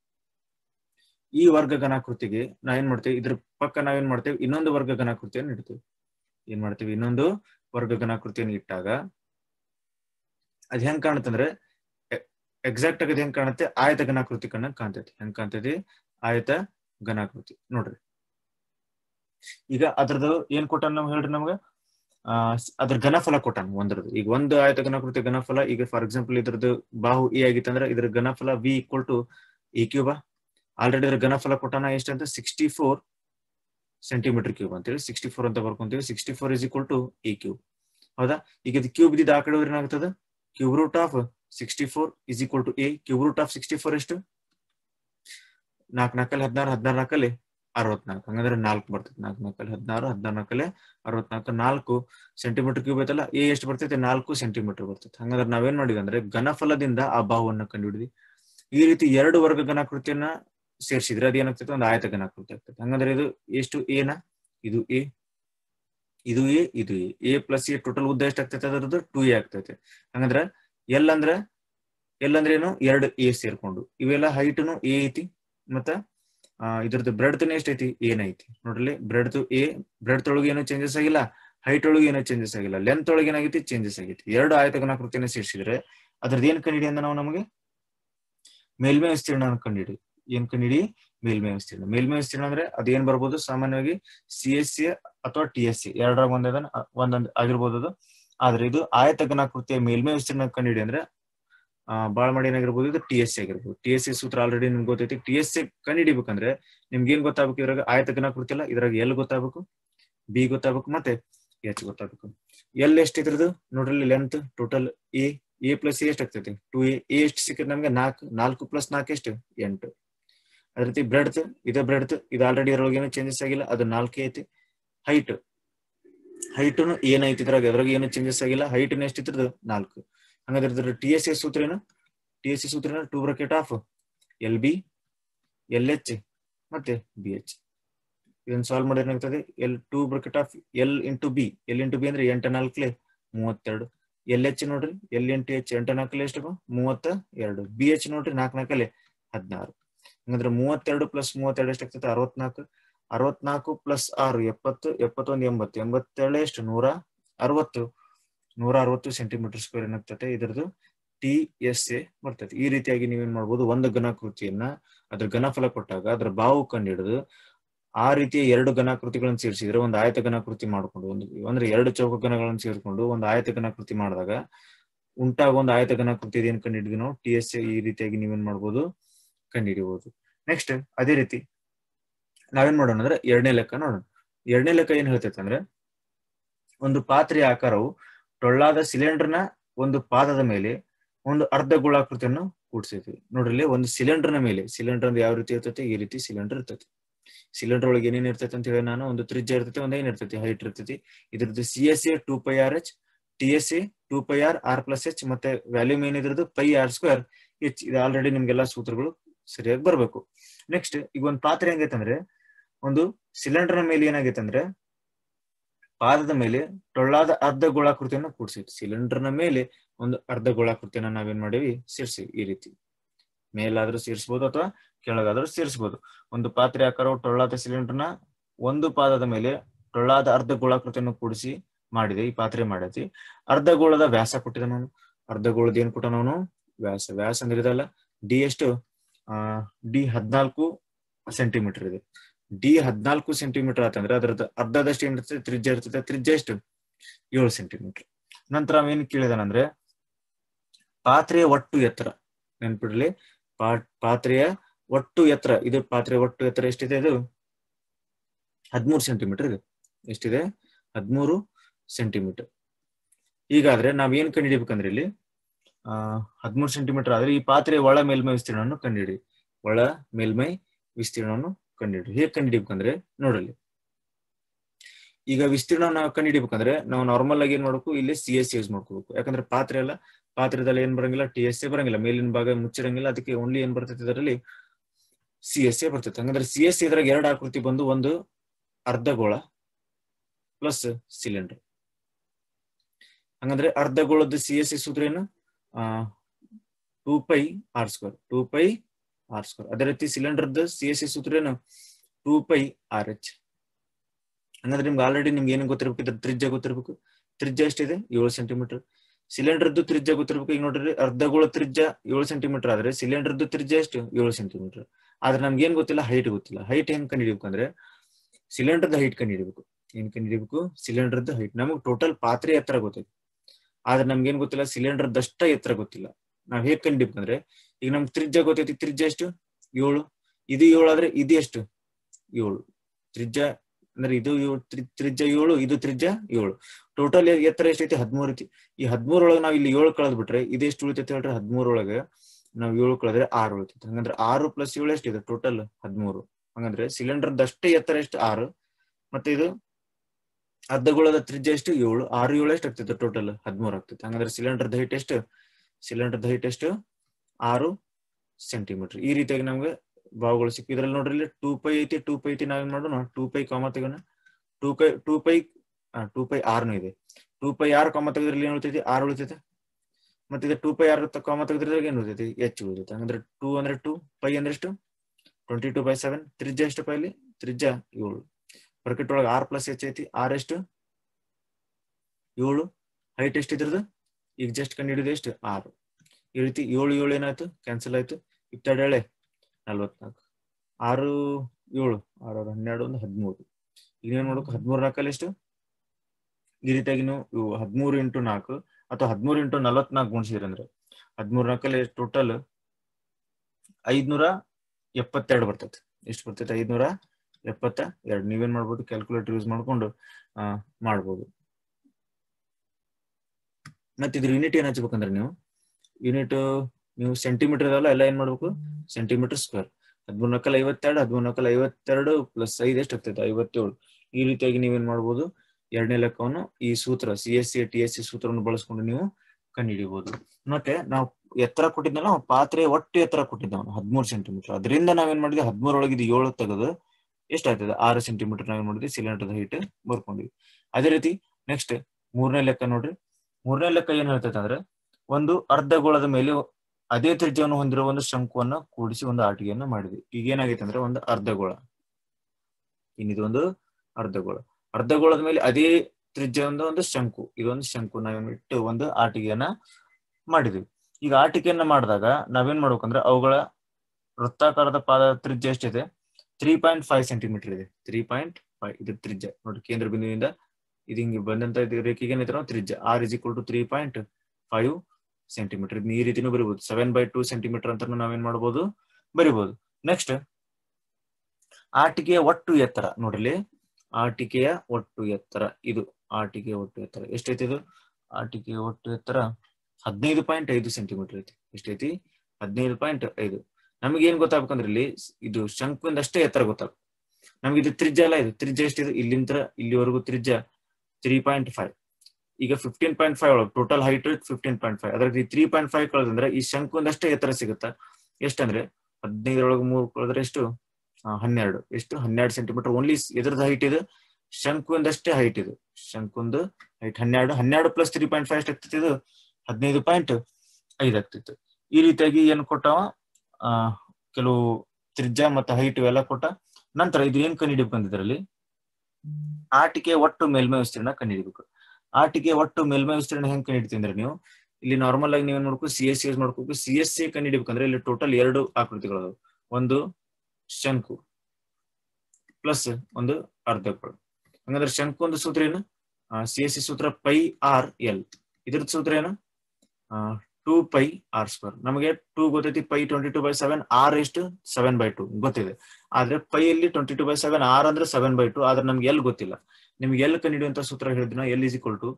ಈ ವರ್ಗ ಘನಾಕೃತಿಗೆ ನಾವ್ ಏನ್ ಮಾಡ್ತೇವೆ, ಇದ್ರ ಪಕ್ಕ ನಾವೇನ್ ಮಾಡ್ತೇವೆ, ಇನ್ನೊಂದು ವರ್ಗ ಘನಾಕೃತಿಯನ್ನು ಇಡ್ತೇವೆ. ಏನ್ ಮಾಡ್ತೇವೆ, ಇನ್ನೊಂದು ವರ್ಗ ಘನಾಕೃತಿಯನ್ನು ಇಟ್ಟಾಗ ಅದ್ ಹೆಂಗ್ ಕಾಣುತ್ತಂದ್ರೆ, ಎಕ್ಸಾಕ್ಟ್ ಆಗಿ ಹೆಂಗ್ ಕಾಣುತ್ತೆ, ಆಯತ ಘನಾಕೃತಿ ಕಾಣ್ತೈತಿ. ಹೆಂಗ್ ಕಾಣ್ತೈತಿ, ಆಯತ ಘನಾಕೃತಿ. ನೋಡ್ರಿ ಈಗ ಅದ್ರದ್ದು ಏನ್ ಕೊಟ್ಟಾನ ನಾವ್ ಹೇಳ್ರಿ, ನಮ್ಗ ಅದ್ರ ಘನಫಲ ಕೊಟ್ಟಾನ ಒಂದ್ರದ್ದು. ಈಗ ಒಂದು ಆಯತ ಘನಾಕೃತಿ ಘನಫಲ, ಈಗ ಫಾರ್ ಎಕ್ಸಾಂಪಲ್ ಇದ್ರದ್ದು ಬಾಹು ಎ ಆಗಿತ್ತಂದ್ರೆ ಇದ್ರ ಘನಫಲ V = a³. ಆಲ್ರೆಡಿ ಅದ್ರ ಘನಫಲ ಕೊಟ್ಟಾನ ಎಷ್ಟಂತ 64 ಸೆಂಟಿಮೀಟರ್ ಕ್ಯೂಬ್ ಅಂತೇಳಿ 64 ಅಂತ ಬರ್ಕೊಂತೀವಿ. 64 is equal to a cube. ಹೌದಾ? ಈಗ ಇದು ಕ್ಯೂಬ್ ಇದ್ದಿದ್ದು ಆ ಕಡೆ ಹೋದ್ರೆ ಏನಾಗ್ತದೆ? Cube root of 64 is equal to a. Cube root of 64 ಎಷ್ಟು? 4 4 16 16 4 64. ಹಂಗಂದ್ರೆ 4 ಬರ್ತೈತೆ. 4 4 16 16 64 4 ಸೆಂಟಿಮೀಟರ್ ಕ್ಯೂಬ್ ಐತಲ್ಲ, ಎ ಎಷ್ಟು ಬರ್ತೈತೆ? 4 ಸೆಂಟಿಮೀಟರ್ ಬರ್ತೈತೆ. ಹಂಗಂದ್ರೆ ನಾವೇನ್ ಮಾಡಿದ್ವಿ ಅಂದ್ರೆ ಘನಫಲದಿಂದ ಆ ಬಾಹುವನ್ನು ಕಂಡುಹಿಡಿದ್ವಿ. ಈ ರೀತಿ 2 ವರ್ಗ ಘನಾಕೃತಿಯನ್ನ ಸೇರಿಸಿದ್ರೆ ಅದೇನಾಗ್ತೈತೆ? ಒಂದು ಆಯತ ಘನಾಕೃತಿ ಆಗ್ತೈತೆ. ಹಂಗಂದ್ರೆ ಇದು ಎಷ್ಟು? ಎನ, ಇದು ಎ, ಇದು ಎ, ಇದು ಎ ಪ್ಲಸ್ ಎ ಟೋಟಲ್ ಉದ್ದ ಎಷ್ಟು ಆಗ್ತೈತೆ? ಅದರದ್ದು 2a ಆಗ್ತೈತೆ. ಹಂಗಂದ್ರ ಎಲ್ ಅಂದ್ರೆ ಏನು? 2 ಎ ಸೇರ್ಕೊಂಡು ಇವೆಲ್ಲ ಹೈಟ್ನು ಎ ಐತಿ, ಮತ್ತ ಇದ್ರದ್ದು ಬ್ರೆಡ್ ಎಷ್ಟು ಐತಿ? ಏನ್ ಐತಿ ನೋಡ್ರಿ. ಬ್ರೆಡ್ ಎ, ಬ್ರೆಡ್ ಒಳಗೆ ಏನೋ ಚೇಂಜಸ್ ಆಗಿಲ್ಲ, ಹೈಟ್ ಒಳಗೆ ಏನೋ ಚೇಂಜಸ್ ಆಗಿಲ್ಲ, ಲೆಂತ್ ಒಳಗೆ ಏನಾಗೈತಿ? ಚೇಂಜಸ್ ಆಗೈತಿ. 2 ಆಯತ ಘನಾಕೃತಿಯನ್ನ ಸೇರಿಸಿದ್ರೆ ಅದ್ರದ್ದು ಏನ್ ಕಂಡಿಡಿ ಅಂದ ನಾವು ನಮಗೆ ಮೇಲ್ಮೈ ವಿಸ್ತೀರ್ಣ ಕಂಡಿಡಿ. ಏನ್ ಕಂಡಿಡಿ? ಮೇಲ್ಮೈ ವಿಸ್ತೀರ್ಣ. ಮೇಲ್ಮೈ ವಿಸ್ತೀರ್ಣ ಅಂದ್ರೆ ಅದೇನ್ ಬರ್ಬೋದು? ಸಾಮಾನ್ಯವಾಗಿ CSA ಅಥವಾ TSA ಎರಡರಾಗ ಒಂದೊಂದ್ ಆಗಿರ್ಬೋದು ಅದು. ಆದ್ರೆ ಇದು ಆಯತ ಘನಾಕೃತಿಯ ಮೇಲ್ಮೈ ವಿಸ್ತೀರ್ಣ ಕಂಡಿಡಿ ಅಂದ್ರೆ ಬಾಳ ಮಾಡಿ ಏನಾಗಿರ್ಬೋದು? ಇದು TSA ಆಗಿರ್ಬೋದು. TSA ಸೂತ್ರ ಆಲ್ರೆಡಿ ನಿಮ್ಗೆ ಗೊತ್ತೈತಿ. TSA ಕಂಡಿಡಿಬೇಕಂದ್ರೆ ನಿಮ್ಗೆ ಏನ್ ಗೊತ್ತಾಗಬೇಕು? ಇದ್ರಾಗ ಆಯತ ಘನಾಕೃತಿ ಅಲ್ಲ, ಇದ್ರಾಗ ಎಲ್ ಗೊತ್ತಾಗಬೇಕು, ಬಿ ಗೊತ್ತಾಗಬೇಕು, ಮತ್ತೆ ಎಚ್ ಗೊತ್ತಾಗಬೇಕು. ಎಲ್ ಎಷ್ಟು ಇದ್ರದ್ದು ನೋಡ್ರಿ? Length total A plus A ಎಷ್ಟು ಆಗ್ತೈತಿ? 2a. ಎ ಎಷ್ಟು ಸಿಕ್ಕೈತಿ ನಮ್ಗೆ? 4. 4 ಪ್ಲಸ್ 4 ಎಷ್ಟು? 8. ಅದೇ ರೀತಿ ಬ್ರೆಡ್ತ್, ಇದು ಆಲ್ರೆಡಿ ಇದ್ರೊಳಗೆ ಏನೋ ಚೇಂಜಸ್ ಆಗಿಲ್ಲ, ಅದು 4 ಐತಿ. ಹೈಟ್ನು ಏನೈತಿ ಇದ್ರಾಗ ಏನು ಚೇಂಜಸ್ ಆಗಿಲ್ಲ, ಹೈಟ್ ಎಷ್ಟು ಇದ್ರದ್ದು? 4. ಹಂಗಾದ್ರೆ TSA ಸೂತ್ರ ಏನು? TSA ಸೂತ್ರ 2 ಬ್ರಾಕೆಟ್ ಆಫ್ LB LH ಮತ್ತೆ BH. ಇದನ್ನ ಸಾಲ್ವ್ ಮಾಡಿದ್ರೆ ಏನಾಗ್ತದೆ? 2 bracket of L into B. L into B ಅಂದ್ರೆ 8 4 32. LH ನೋಡ್ರಿ, L ಇಂಟು H 8 4 ಎಷ್ಟು? 32. BH ನೋಡ್ರಿ 4 4 16. ಹಂಗಂದ್ರೆ 32 ಪ್ಲಸ್ 32 ಎಷ್ಟಾಗ್ತದೆ? 64. 64 ಪ್ಲಸ್ 6 70, 71 80, 87 ಎಷ್ಟು? 160. 160 ಸೆಂಟಿಮೀಟರ್ ಸ್ಕ್ವೇರ್ ಏನಾಗ್ತದೆ? ಇದ್ರದ್ದು TSA ಬರ್ತದೆ. ಈ ರೀತಿಯಾಗಿ ನೀವೇನ್ ಮಾಡ್ಬೋದು? ಒಂದು ಘನಾಕೃತಿಯನ್ನ ಅದ್ರ ಘನಫಲ ಕೊಟ್ಟಾಗ ಅದ್ರ ಬಾವು ಕಂಡುಹಿಡಿದು ಆ ರೀತಿಯ 2 ಘನಾಕೃತಿಗಳನ್ನು ಸೇರಿಸಿದ್ರೆ ಒಂದು ಆಯತ ಘನಾಕೃತಿ ಮಾಡ್ಕೊಂಡು, ಅಂದ್ರೆ 2 ಚೌಕ ಘನಗಳನ್ನು ಸೇರಿಕೊಂಡು ಒಂದು ಆಯತ ಘನಾಕೃತಿ ಮಾಡಿದಾಗ ಉಂಟಾಗ ಒಂದು ಆಯತ ಘನಾಕೃತಿ ಏನ್ ಕಂಡುಹಿಡಿದ್ವಿ ನಾವು? TSA. ಈ ರೀತಿಯಾಗಿ ನೀವೇನ್ ಮಾಡ್ಬೋದು? ಕಂಡುಹಿಡಿಬಹುದು. ನೆಕ್ಸ್ಟ್ ಅದೇ ರೀತಿ ನಾವೇನ್ ಮಾಡೋಣ ಅಂದ್ರೆ ಎರಡನೇ ಲೆಕ್ಕ ನೋಡೋಣ. ಎರಡನೇ ಲೆಕ್ಕ ಏನ್ ಹೇಳ್ತೈತೆ ಅಂದ್ರೆ, ಒಂದು ಪಾತ್ರೆಯ ಆಕಾರವು ಟೊಳ್ಳಾದ ಸಿಲಿಂಡರ್ನ ಒಂದು ಪಾದದ ಮೇಲೆ ಒಂದು ಅರ್ಧ ಗೋಳಾಕೃತಿಯನ್ನು ಕೂಡಿಸೈತಿ. ನೋಡ್ರಿ, ಒಂದು ಸಿಲಿಂಡರ್ನ ಮೇಲೆ, ಸಿಲಿಂಡರ್ ಅಂದ್ರೆ ಯಾವ ರೀತಿ ಇರ್ತೈತಿ? ಈ ರೀತಿ ಸಿಲಿಂಡರ್ ಇರ್ತೈತಿ. ಸಿಲಿಂಡರ್ ಒಳಗೆ ಏನೇನ್ ಇರ್ತೈತಿ ಅಂತ ಹೇಳಿ ನಾನು, ಒಂದು ತ್ರಿಜ್ಯ ಇರ್ತೈತಿ, ಒಂದ್ ಏನ್ ಇರ್ತೈತಿ? ಹೈಟ್ ಇರ್ತೈತಿ. ಇದ್ರದ್ದು CSA 2πRh, TSA 2πr+h, ಮತ್ತೆ ವ್ಯಾಲ್ಯೂಮ್ ಏನಿದ್ರದ್ದು πr²h. ಇದು ಆಲ್ರೆಡಿ ನಿಮ್ಗೆಲ್ಲಾ ಸೂತ್ರಗಳು ಸರಿಯಾಗಿ ಬರ್ಬೇಕು. ನೆಕ್ಸ್ಟ್ ಈಗ ಒಂದು ಪಾತ್ರೆ ಹೆಂಗೈತಂದ್ರೆ, ಒಂದು ಸಿಲಿಂಡರ್ನ ಮೇಲೆ ಏನಾಗೈತೆ ಅಂದ್ರೆ ಪಾದದ ಮೇಲೆ ಟೊಳ್ಳಾದ ಅರ್ಧ ಗೋಳಾಕೃತಿಯನ್ನು ಕೂಡಿಸೈತಿ. ಸಿಲಿಂಡರ್ನ ಮೇಲೆ ಒಂದು ಅರ್ಧ ಗೋಳಾಕೃತಿಯನ್ನ ನಾವೇನ್ ಮಾಡೀವಿ? ಸೇರಿಸಿ. ಈ ರೀತಿ ಮೇಲಾದ್ರೂ ಸೇರಿಸಬಹುದು ಅಥವಾ ಕೆಳಗಾದ್ರೂ ಸೇರಿಸಬಹುದು. ಒಂದು ಪಾತ್ರೆ ಆಕಾರವು ಟೊಳ್ಳಾದ ಸಿಲಿಂಡರ್ನ ಒಂದು ಪಾದದ ಮೇಲೆ ಟೊಳ್ಳಾದ ಅರ್ಧ ಗೋಳಾಕೃತಿಯನ್ನು ಕೂಡಿಸಿ ಮಾಡಿದೆ. ಈ ಪಾತ್ರೆ ಮಾಡೈತಿ. ಅರ್ಧ ಗೋಳದ ವ್ಯಾಸ ಕೊಟ್ಟಿದ ನಾನು. ಅರ್ಧ ಗೋಳದ ಏನ್ ಕೊಟ್ಟ ನಾನು? ವ್ಯಾಸ ಅಂದ್ರೆ ಇದಲ್ಲ. ಡಿ ಎಷ್ಟು? ಡಿ 14 ಸೆಂಟಿಮೀಟರ್ ಇದೆ. ಡಿ 14 ಸೆಂಟಿಮೀಟರ್ ಆತಂದ್ರೆ ಅದ್ರದ್ದು ಅರ್ಧದಷ್ಟು ಏನಿರ್ತದೆ? ತ್ರಿಜ್ಯ ಇರ್ತದೆ. ತ್ರಿಜ್ಯ ಎಷ್ಟು? 7 ಸೆಂಟಿಮೀಟರ್. ನಂತರ ಅವೇನ್ ಕೇಳಿದಾನಂದ್ರೆ ಪಾತ್ರೆಯ ಒಟ್ಟು ಎತ್ತರ ನೆನ್ಪಿಡ್ಲಿ. ಪಾತ್ರೆಯ ಒಟ್ಟು ಎತ್ತರ, ಇದು ಪಾತ್ರೆಯ ಒಟ್ಟು ಎತ್ತರ ಎಷ್ಟಿದೆ? ಇದು 13 ಸೆಂಟಿಮೀಟರ್ ಇದೆ. ಎಷ್ಟಿದೆ? 13 ಸೆಂಟಿಮೀಟರ್. ಹೀಗಾದ್ರೆ ನಾವ್ ಏನ್ ಕಂಡುಹಿಡಿಬೇಕಂದ್ರೆ ಇಲ್ಲಿ 13 ಸೆಂಟಿಮೀಟರ್ ಆದ್ರೆ ಈ ಪಾತ್ರೆಯ ಒಳ ಮೇಲ್ಮೈ ವಿಸ್ತೀರ್ಣವನ್ನು ಕಂಡುಹಿಡಿ. ಒಳ ಮೇಲ್ಮೈ ವಿಸ್ತೀರ್ಣವನ್ನು ಕಂಡುಹಿಡಿ. ಹೇಗೆ ಕಂಡುಹಿಡಿಬೇಕಂದ್ರೆ ನೋಡಲಿ, ಈಗ ವಿಸ್ತೀರ್ಣ ನಾವು ಕಂಡುಹಿಡಿಬೇಕಂದ್ರೆ ನಾವು ನಾರ್ಮಲ್ ಆಗಿ ಏನ್ ಮಾಡ್ಬೇಕು? ಇಲ್ಲಿ CSA ಯೂಸ್ ಮಾಡ್ಕೋಬೇಕು. ಯಾಕಂದ್ರೆ ಪಾತ್ರೆ ಅಲ್ಲ, ಪಾತ್ರದಲ್ಲಿ ಏನ್ ಬರಂಗಿಲ್ಲ? TSA ಬರಂಗಿಲ್ಲ. ಮೇಲಿನ ಭಾಗ ಮುಚ್ಚಿರಂಗಿಲ್ಲ. ಅದಕ್ಕೆ ಓನ್ಲಿ ಏನ್ ಬರ್ತೈತಿ? ಇದರಲ್ಲಿ CSA ಬರ್ತೈತೆ. ಹಂಗಂದ್ರೆ CSA ಇದ್ರಾಗ 2 ಆಕೃತಿ ಬಂದು, ಒಂದು ಅರ್ಧ ಗೋಳ ಪ್ಲಸ್ ಸಿಲಿಂಡರ್. ಹಂಗಂದ್ರೆ ಅರ್ಧ ಗೋಳದ CSA ಸೂತ್ರ ಏನು? 2πr². 2πr². ಅದೇ ರೀತಿ ಸಿಲಿಂಡರ್ದ CSA ಸೂತ್ರ ಏನು? 2πRh. ಹಂಗಂದ್ರೆ ನಿಮ್ಗೆ ಆಲ್ರೆಡಿ ನಿಮ್ಗೆ ಏನು ಗೊತ್ತಿರ್ಬೇಕು? ಇದ್ರ ತ್ರಿಜ್ಯ ಗೊತ್ತಿರ್ಬೇಕು. ತ್ರಿಜ್ಯ ಎಷ್ಟಿದೆ? 7 ಸೆಂಟಿಮೀಟರ್. ಸಿಲಿಂಡರ್ದು ತ್ರಿಜ್ಯ ಗೊತ್ತಿರ್ಬೇಕು. ಈಗ ನೋಡ್ರಿ, ಅರ್ಧಗೋಳ ತ್ರಿಜ್ಯ 7 ಸೆಂಟಿಮೀಟರ್ ಆದ್ರೆ ಸಿಲಿಂಡರ್ದು ತ್ರಿಜ್ಯ ಎಷ್ಟು? 7 ಸೆಂಟಿಮೀಟರ್. ಆದ್ರೆ ನಮ್ಗೆ ಏನ್ ಗೊತ್ತಿಲ್ಲ? ಹೈಟ್ ಗೊತ್ತಿಲ್ಲ. ಹೈಟ್ ಹೆಂಗ್ ಕಂಡುಹಿಡಿಬೇಕು ಅಂದ್ರೆ ಸಿಲಿಂಡರ್ದ ಹೈಟ್ ಕಂಡುಹಿಡಿಬೇಕು. ಏನ್ ಕಂಡುಹಿಡಿಬೇಕು? ಸಿಲಿಂಡರ್ದ ಹೈಟ್. ನಮಗ್ ಟೋಟಲ್ ಪಾತ್ರೆ ಎತ್ತರ ಗೊತ್ತೈತಿ, ಆದ್ರೆ ನಮ್ಗೆ ಏನ್ ಗೊತ್ತಿಲ್ಲ? ಸಿಲಿಂಡರ್ದಷ್ಟ ಎತ್ತರ ಗೊತ್ತಿಲ್ಲ. ನಾವ್ ಹೇಗ್ ಕಂಡುಹಿಡಿಬೇಕಂದ್ರೆ, ಈಗ ನಮ್ಗೆ ತ್ರಿಜ್ಯ ಗೊತ್ತೈತಿ. ತ್ರಿಜ್ಯ ಎಷ್ಟು? 7. ಇದು 7 ಆದ್ರೆ ಇದು ಎಷ್ಟು 7 ತ್ರಿಜ್ಯ ಅಂದ್ರೆ ಇದು ತ್ರಿಜ್ಯ 7 ಇದು ತ್ರಿಜ್ಯ 7 ಟೋಟಲ್ ಎತ್ತರ ಎಷ್ಟೈತಿ 13 ಐತಿ. ಈ 13 ಒಳಗೆ ನಾವು ಇಲ್ಲಿ 7 ಕಳೆದ್ ಬಿಟ್ರೆ ಇದೆಷ್ಟು ಉಳಿತೈತಿ ಹೇಳ್ರಿ 13 ಒಳಗೆ ನಾವು 7 ಕಳೆದ್ರೆ 6 ಉಳಿತೈತಿ. ಹಂಗಂದ್ರೆ 6 + 7 ಎಷ್ಟಿದೆ ಟೋಟಲ್ 13. ಹಂಗಂದ್ರೆ ಸಿಲಿಂಡರ್ದಷ್ಟೇ ಎತ್ತರ ಎಷ್ಟು 6 ಮತ್ತೆ ಇದು ಅರ್ಧಗೋಳದ ತ್ರಿಜ್ಯ ಎಷ್ಟು 7 6 7 ಎಷ್ಟು ಆಗ್ತೈತೆ ಟೋಟಲ್ 13 ಆಗ್ತೈತೆ. ಹಂಗಂದ್ರೆ ಸಿಲಿಂಡರ್ದ ಹೈಟ್ ಎಷ್ಟು 6 ಸೆಂಟಿಮೀಟರ್. ಈ ರೀತಿಯಾಗಿ ನಮ್ಗೆ ಭಾಗಗಳು ಸಿಕ್ಕು. ಇದ್ರಲ್ಲಿ ನೋಡ್ರಿ ಇಲ್ಲಿ 2π ಐತಿ 2π ಐತಿ ನಾವೇನ್ ಮಾಡೋಣ 2π ಕಾಮ ತೆಗೋಣ 2π r ನು ಇದೆ 2π r ಕಾಮ ತೆಗೆದ್ರಲ್ಲಿ ಏನ್ ಉಳಿತೈತಿ 6 ಉಳಿತೈತೆ. ಮತ್ತೆ ಇದು 2π r ಕಾಮ ತೆಗೆದ್ರಲ್ಲಿ ಏನ್ ಉಳಿತೈತಿ h ಉಳಿತೈತೆ. ಹಂಗಂದ್ರೆ 2 ಅಂದ್ರೆ 2 π ಅಂದ್ರೆ ಎಷ್ಟು 22/7. ತ್ರಿಜ್ಯ ಎಷ್ಟು ಪೈ ಇಲ್ಲಿ ತ್ರಿಜ್ಯ 7. ಬ್ರಾಕೆಟ್ ಒಳಗೆ r + h ಐತಿ r ಎಷ್ಟು 7 ಹೈಟ್ ಎಷ್ಟು ಇದ್ರದ್ದು ಈಗ ಜಸ್ಟ್ ಕಂಡು ಹಿಡಿದು ಎಷ್ಟು 6. ಈ ರೀತಿ 7 7 ಏನಾಯ್ತು ಕ್ಯಾನ್ಸಲ್ ಆಯ್ತು 22 44 6 7 6 12 1 13. ಈಗ ಏನ್ ಮಾಡ್ಬೇಕು 13 4 ಎಷ್ಟು ಈ ರೀತಿಯಾಗಿ ನೀವು 13 × 4 ಅಥವಾ 13 × 44 ಗುಣಿಸಿದ್ರಿ ಅಂದ್ರೆ 13 4 ಟೋಟಲ್ 572 ಬರ್ತೈತೆ. ಎಷ್ಟು ಬರ್ತೈತೆ 572. ನೀವೇನ್ ಮಾಡ್ಬೋದು ಕ್ಯಾಲ್ಕುಲೇಟರ್ ಯೂಸ್ ಮಾಡ್ಕೊಂಡು ಮಾಡ್ಬೋದು. ಮತ್ತೆ ಇದ್ರ ಯೂನಿಟ್ ಏನ್ ಹಚ್ಬೇಕಂದ್ರೆ ನೀವು ಯೂನಿಟ್ ನೀವು ಸೆಂಟಿಮೀಟರ್ ಇದಲ್ಲ ಎಲ್ಲ ಏನ್ ಮಾಡ್ಬೇಕು ಸೆಂಟಿಮೀಟರ್ ಸ್ಕ್ವೇರ್. 13 4 52 13 4 52 + 5 ಎಷ್ಟು ಆಗ್ತೈತೆ 57. ಈ ರೀತಿಯಾಗಿ ನೀವೇನ್ ಮಾಡ್ಬೋದು ಎರಡನೇ ಲೆಕ್ಕವನ್ನು ಈ ಸೂತ್ರ CSC TSC ಸೂತ್ರವನ್ನು ಬಳಸ್ಕೊಂಡು ನೀವು ಕಂಡುಹಿಡಿಯಬಹುದು. ಮತ್ತೆ ನಾವು ಎತ್ತರ ಕೊಟ್ಟಿದ್ದಲ್ಲ ಪಾತ್ರೆ ಒಟ್ಟು ಎತ್ತರ ಕೊಟ್ಟಿದ್ದಾವ 13 ಸೆಂಟಿಮೀಟರ್. ಅದರಿಂದ ನಾವೇನ್ ಮಾಡಿದ್ವಿ 13 ಒಳಗೆ ಇದು 7 ತೆಗೆದು ಎಷ್ಟಾಗ್ತದೆ 6 ಸೆಂಟಿಮೀಟರ್ ನಾವೇನ್ ಮಾಡಿದ್ವಿ ಸಿಲಿಂಡರ್ ಹೈಟ್ ಬರ್ಕೊಂಡಿವಿ. ಅದೇ ರೀತಿ ನೆಕ್ಸ್ಟ್ ಮೂರನೇ ಲೆಕ್ಕ ನೋಡ್ರಿ. ಮೂರನೇ ಲೆಕ್ಕ ಏನ್ ಹೇಳ್ತೈತೆ ಅಂದ್ರೆ ಒಂದು ಅರ್ಧಗೋಳದ ಮೇಲೆ ಅದೇ ತ್ರಿಜ್ಯವನ್ನು ಹೊಂದಿರುವ ಒಂದು ಶಂಕುವನ್ನ ಕೂಡಿಸಿ ಒಂದು ಆಟಿಕೆಯನ್ನ ಮಾಡಿದ್ವಿ. ಈಗ ಏನಾಗೈತೆ ಅಂದ್ರೆ ಒಂದು ಅರ್ಧಗೋಳ ಇನ್ನಿದು ಒಂದು ಅರ್ಧಗೋಳದ ಮೇಲೆ ಅದೇ ತ್ರಿಜ್ಯ ಒಂದು ಶಂಕು ಇದೊಂದು ಶಂಕು ನಾವೇನಿಟ್ಟು ಒಂದು ಆಟಿಕೆಯನ್ನ ಮಾಡಿದ್ವಿ. ಈಗ ಆಟಿಕೆಯನ್ನ ಮಾಡಿದಾಗ ನಾವೇನ್ ಮಾಡ್ಬೇಕಂದ್ರೆ ಅವುಗಳ ವೃತ್ತಾಕಾರದ ಪಾದ ತ್ರಿಜ್ಯ ಎಷ್ಟಿದೆ 3.5 ಸೆಂಟಿಮೀಟರ್ ಇದೆ. 3.5 ಇದ್ರ ತ್ರಿಜ್ಯ ನೋಡಿ ಕೇಂದ್ರ ಬಿಂದುವಿನಿಂದ ಇದು ಹಿಂಗೆ ಬಂದಂತ ರೇಖೆಗೆ ಏನೈತೆ ತ್ರಿಜ್ಯ r = 3.5 ಸೆಂಟಿಮೀಟರ್. ಈ ರೀತಿನೂ ಬರೀಬಹುದು 7/2 ಸೆಂಟಿಮೀಟರ್ ಅಂತ ನಾವೇನ್ ಮಾಡ್ಬೋದು ಬರಿಬಹುದು. ನೆಕ್ಸ್ಟ್ ಆಟಿಕೆಯ ಒಟ್ಟು ಎತ್ತರ ನೋಡ್ರಿ ಆಟಿಕೆಯ ಒಟ್ಟು ಎತ್ತರ ಇದು ಆಟಿಕೆಯ ಒಟ್ಟು ಎತ್ತರ ಎಷ್ಟೈತಿ ಇದು ಆಟಿಕೆಯ ಒಟ್ಟು ಎತ್ತರ 15.5 ಸೆಂಟಿಮೀಟರ್ ಐತಿ. ಎಷ್ಟೈತಿ 15.5. ನಮ್ಗೆ ಏನ್ ಗೊತ್ತಾಗ್ಬೇಕಂದ್ರೆ ಇಲ್ಲಿ ಇದು ಶಂಕುವಿಂದ ಅಷ್ಟೇ ಎತ್ತರ ಗೊತ್ತಾಗ ನಮ್ಗೆ ಇದು ತ್ರಿಜ್ಯ ಅಲ್ಲ ಇದು ತ್ರಿಜ್ಯ ಎಷ್ಟಿದೆ ಇಲ್ಲಿಂದ ಇಲ್ಲಿವರೆಗೂ ತ್ರಿಜ್ಯ 3.5. ಈಗ 15.5 ಒಳಗೆ ಟೋಟಲ್ ಹೈಟ್ 15.5 ಅದ್ರಲ್ಲಿ 3.5 ಕಳೆದಂದ್ರೆ ಈ ಶಂಕುವಿಂದ ಅಷ್ಟೇ ಎತ್ತರ ಸಿಗುತ್ತಾ ಎಷ್ಟಂದ್ರೆ 15 ಒಳಗೆ 3 ಕಳೆದ್ರೆ ಎಷ್ಟು 12 ಎಷ್ಟು 12 ಸೆಂಟಿಮೀಟರ್. ಓನ್ಲಿ ಎದ್ರದ ಹೈಟ್ ಇದು ಶಂಕುವಿಂದಷ್ಟೇ ಹೈಟ್ ಇದು ಶಂಕುಂದು ಹೈಟ್ 12 12 + 3.5 ಎಷ್ಟು ಆಗ್ತಿತ್ತು ಇದು 15.5 ಆಗ್ತಿತ್ತು. ಈ ರೀತಿಯಾಗಿ ಏನ್ ಕೊಟ್ಟವ ಕೆಲವು ತ್ರಿಜ್ಯ ಮತ್ತು ಹೈಟ್ ಇವೆಲ್ಲ ಕೊಟ್ಟ ನಂತರ ಇದು ಏನ್ ಕಂಡುಹಿಡಿಬೇಕು ಅಂತಿದ್ರಲ್ಲಿ ಆಟಿಕೆ ಒಟ್ಟು ಮೇಲ್ಮೈ ವಿಸ್ತೀರ್ಣ ಕಂಡುಹಿಡಿಬೇಕು. ಆಟಿಕೆ ಒಟ್ಟು ಮೇಲ್ಮೈ ವಿಸ್ತೀರ್ಣ ಹೆಂಗ್ ಕಂಡುಹಿಡ್ತೀವಿ ಅಂದ್ರೆ ನೀವು ಇಲ್ಲಿ ನಾರ್ಮಲ್ ಆಗಿ ನೀವೇನ್ ಮಾಡ್ಬೇಕು CSC ಯೂಸ್ ಮಾಡ್ಬೇಕು. CSC ಕಂಡುಹಿಡಿಬೇಕಂದ್ರೆ ಇಲ್ಲಿ ಟೋಟಲ್ 2 ಆಕೃತಿಗಳು ಒಂದು ಶಂಕು ಪ್ಲಸ್ ಒಂದು ಅರ್ಧಗೋಳ. ಹಂಗಂದ್ರೆ ಶಂಕು ಒಂದು ಸೂತ್ರ ಏನು CSC ಸೂತ್ರ πr/l. ಇದ್ರ ಸೂತ್ರ ಏನು 2πr². ನಮಗೆ 2 ಗೊತ್ತೈತಿ π 22/7 r ಎಷ್ಟು 7/2 ಗೊತ್ತಿದೆ. ಆದ್ರೆ π ಅಲ್ಲಿ 22/7 r ಅಂದ್ರೆ 7/2 ಆದ್ರೆ ನಮ್ಗೆ ಎಲ್ ಗೊತ್ತಿಲ್ಲ. ನಿಮ್ಗೆ ಎಲ್ ಕಂಡುಹಿಡಿಯುವಂತ ಸೂತ್ರ ಹೇಳಿದ್ನ L = √h²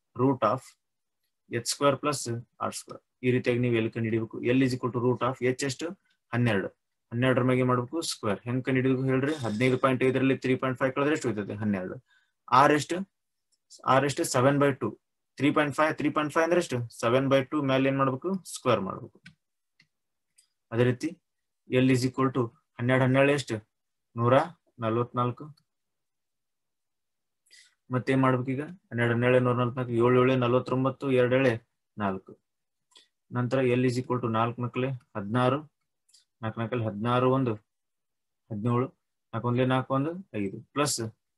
+ r². ಈ ರೀತಿಯಾಗಿ ನೀವು ಎಲ್ ಕಂಡುಹಿಡಿಬೇಕು. L = √h ಎಷ್ಟು 12 12 ಮ್ಯಾಗೆ ಮಾಡ್ಬೇಕು ಸ್ಕ್ವೇರ್. ಹೆಂಗ್ ಕಂಡುಹಿಡಿಬೇಕು ಹೇಳ್ರಿ 15.5ರಲ್ಲಿ 3.5 ಕಳೆದ್ರೆ ಎಷ್ಟು ಹೋಗ್ತದೆ 12. r ಎಷ್ಟು 7/2 3.5 ಅಂದ್ರೆ ಎಷ್ಟು 7/2 ಮೇಲೆ ಏನ್ ಮಾಡ್ಬೇಕು ಸ್ಕ್ವೇರ್ ಮಾಡ್ಬೇಕು. ಅದೇ ರೀತಿ L = 12 12 ಎಷ್ಟು 144. ಮತ್ತೆ ಏನ್ ಮಾಡ್ಬೇಕು ಈಗ 12 144 7 49 2 4. ನಂತರ L = 4 4 16 4 4 16 1 17 4 4 1 5 ಪ್ಲಸ್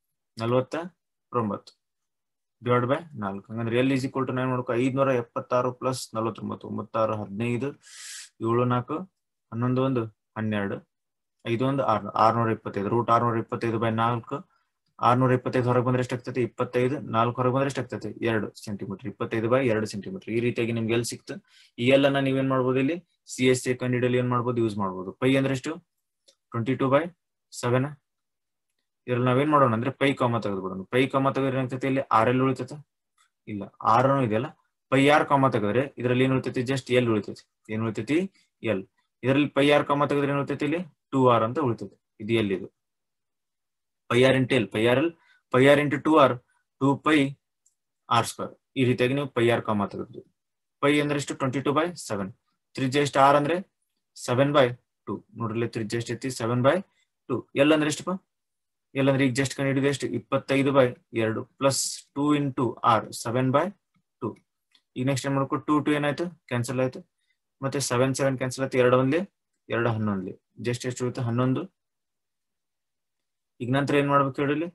49 ಡಿವೈಡ್ ಬೈ 4. ಹಂಗಂದ್ರೆ L = ನಾನು ಮಾಡ್ಬೇಕು 576 ಪ್ಲಸ್ 49 96 15 7 4 11 1 12 5 1 6 625 √625/4 625 ಹೊರಗೆ ಬಂದ್ರೆ ಎಷ್ಟಾಗ್ತೈತೆ 25 4 ಹೊರಗೆ ಬಂದ್ರೆ ಎಷ್ಟಾಗ್ತೈತೆ 2 ಸೆಂಟಿಮೀಟರ್ 25/2 ಸೆಂಟಿಮೀಟರ್. ಈ ರೀತಿಯಾಗಿ ನಿಮ್ಗೆ ಎಲ್ ಸಿಕ್ತು. ಈ ಎಲ್ ಅನ್ನ ನೀವೇನ್ ಮಾಡ್ಬೋದು ಇಲ್ಲಿ CSC ಕಂಡುಹಿಡಿಯಲು ಏನ್ ಮಾಡ್ಬೋದು ಯೂಸ್ ಮಾಡ್ಬೋದು. π ಅಂದ್ರೆ ಎಷ್ಟು 22/7. ಇದ್ರಲ್ಲಿ ನಾವೇನ್ ಮಾಡೋಣ ಅಂದ್ರೆ ಪೈ ಕಾಮ ತೆಗೆದ್ಬಿಡೋಣ. ಪೈ ಕಾಮ ತೆಗೆದ್ರೆ ಏನಾಗ್ತೈತಿ, ಇಲ್ಲಿ RL ಉಳಿತೈತೆ, ಇಲ್ಲ R ಇದೆಯಲ್ಲ, ಪೈ ಆರ್ ಕಾಮ ತೆಗೆದ್ರೆ ಇದ್ರಲ್ಲಿ ಏನ್ ಉಳಿತೈತಿ, ಜಸ್ಟ್ ಎಲ್ ಉಳಿತೈತಿ. ಏನ್ ಉಳಿತೈತಿ, ಎಲ್. ಇದರಲ್ಲಿ ಪೈ ಆರ್ ಕಾಮ ತೆಗೆದ್ರೆ ಏನ್ ಉಳಿತೈತಿ, ಇಲ್ಲಿ 2R ಅಂತ ಉಳಿತೈತಿ. ಇದು ಎಲ್, ಇದು pi R into L, pi R into 2R 2πr². ಈ ರೀತಿಯಾಗಿ ನೀವು ಪೈ ಆರ್ ಕಾಮ ತೆಗೆದ್ರಿ. ಪೈ ಅಂದ್ರೆ ಎಷ್ಟು, 22/7. ತ್ರಿಜ್ಯ ಎಷ್ಟು, ಆರ್ ಅಂದ್ರೆ 7/2. ನೋಡ್ರಿ ತ್ರಿಜ್ಯ ಎಷ್ಟು ಐತಿ, 7/2. ಎಲ್ ಅಂದ್ರೆ ಎಷ್ಟಪ್ಪ, ಎಲ್ ಅಂದ್ರೆ ಈಗ ಜಸ್ಟ್ ಕಂಡು ಹಿಡಿದು ಎಷ್ಟು, 25/2 ಪ್ಲಸ್ 2 ಇಂಟು ಆರ್ 7/2. ಈಗ ನೆಕ್ಸ್ಟ್ ಏನ್ ಮಾಡ್ಕೊ, 2 ಏನಾಯ್ತು, ಕ್ಯಾನ್ಸಲ್ ಆಯ್ತು. ಮತ್ತೆ 7 ಕ್ಯಾನ್ಸಲ್ ಆಯ್ತು, 2 ಒಂದ್ಲಿ 2 11. ಜಸ್ಟ್ ಎಷ್ಟು ಉಳಿತು, 11. ಈಗ ನಂತರ ಏನ್ ಮಾಡ್ಬೇಕು ಹೇಳಿ,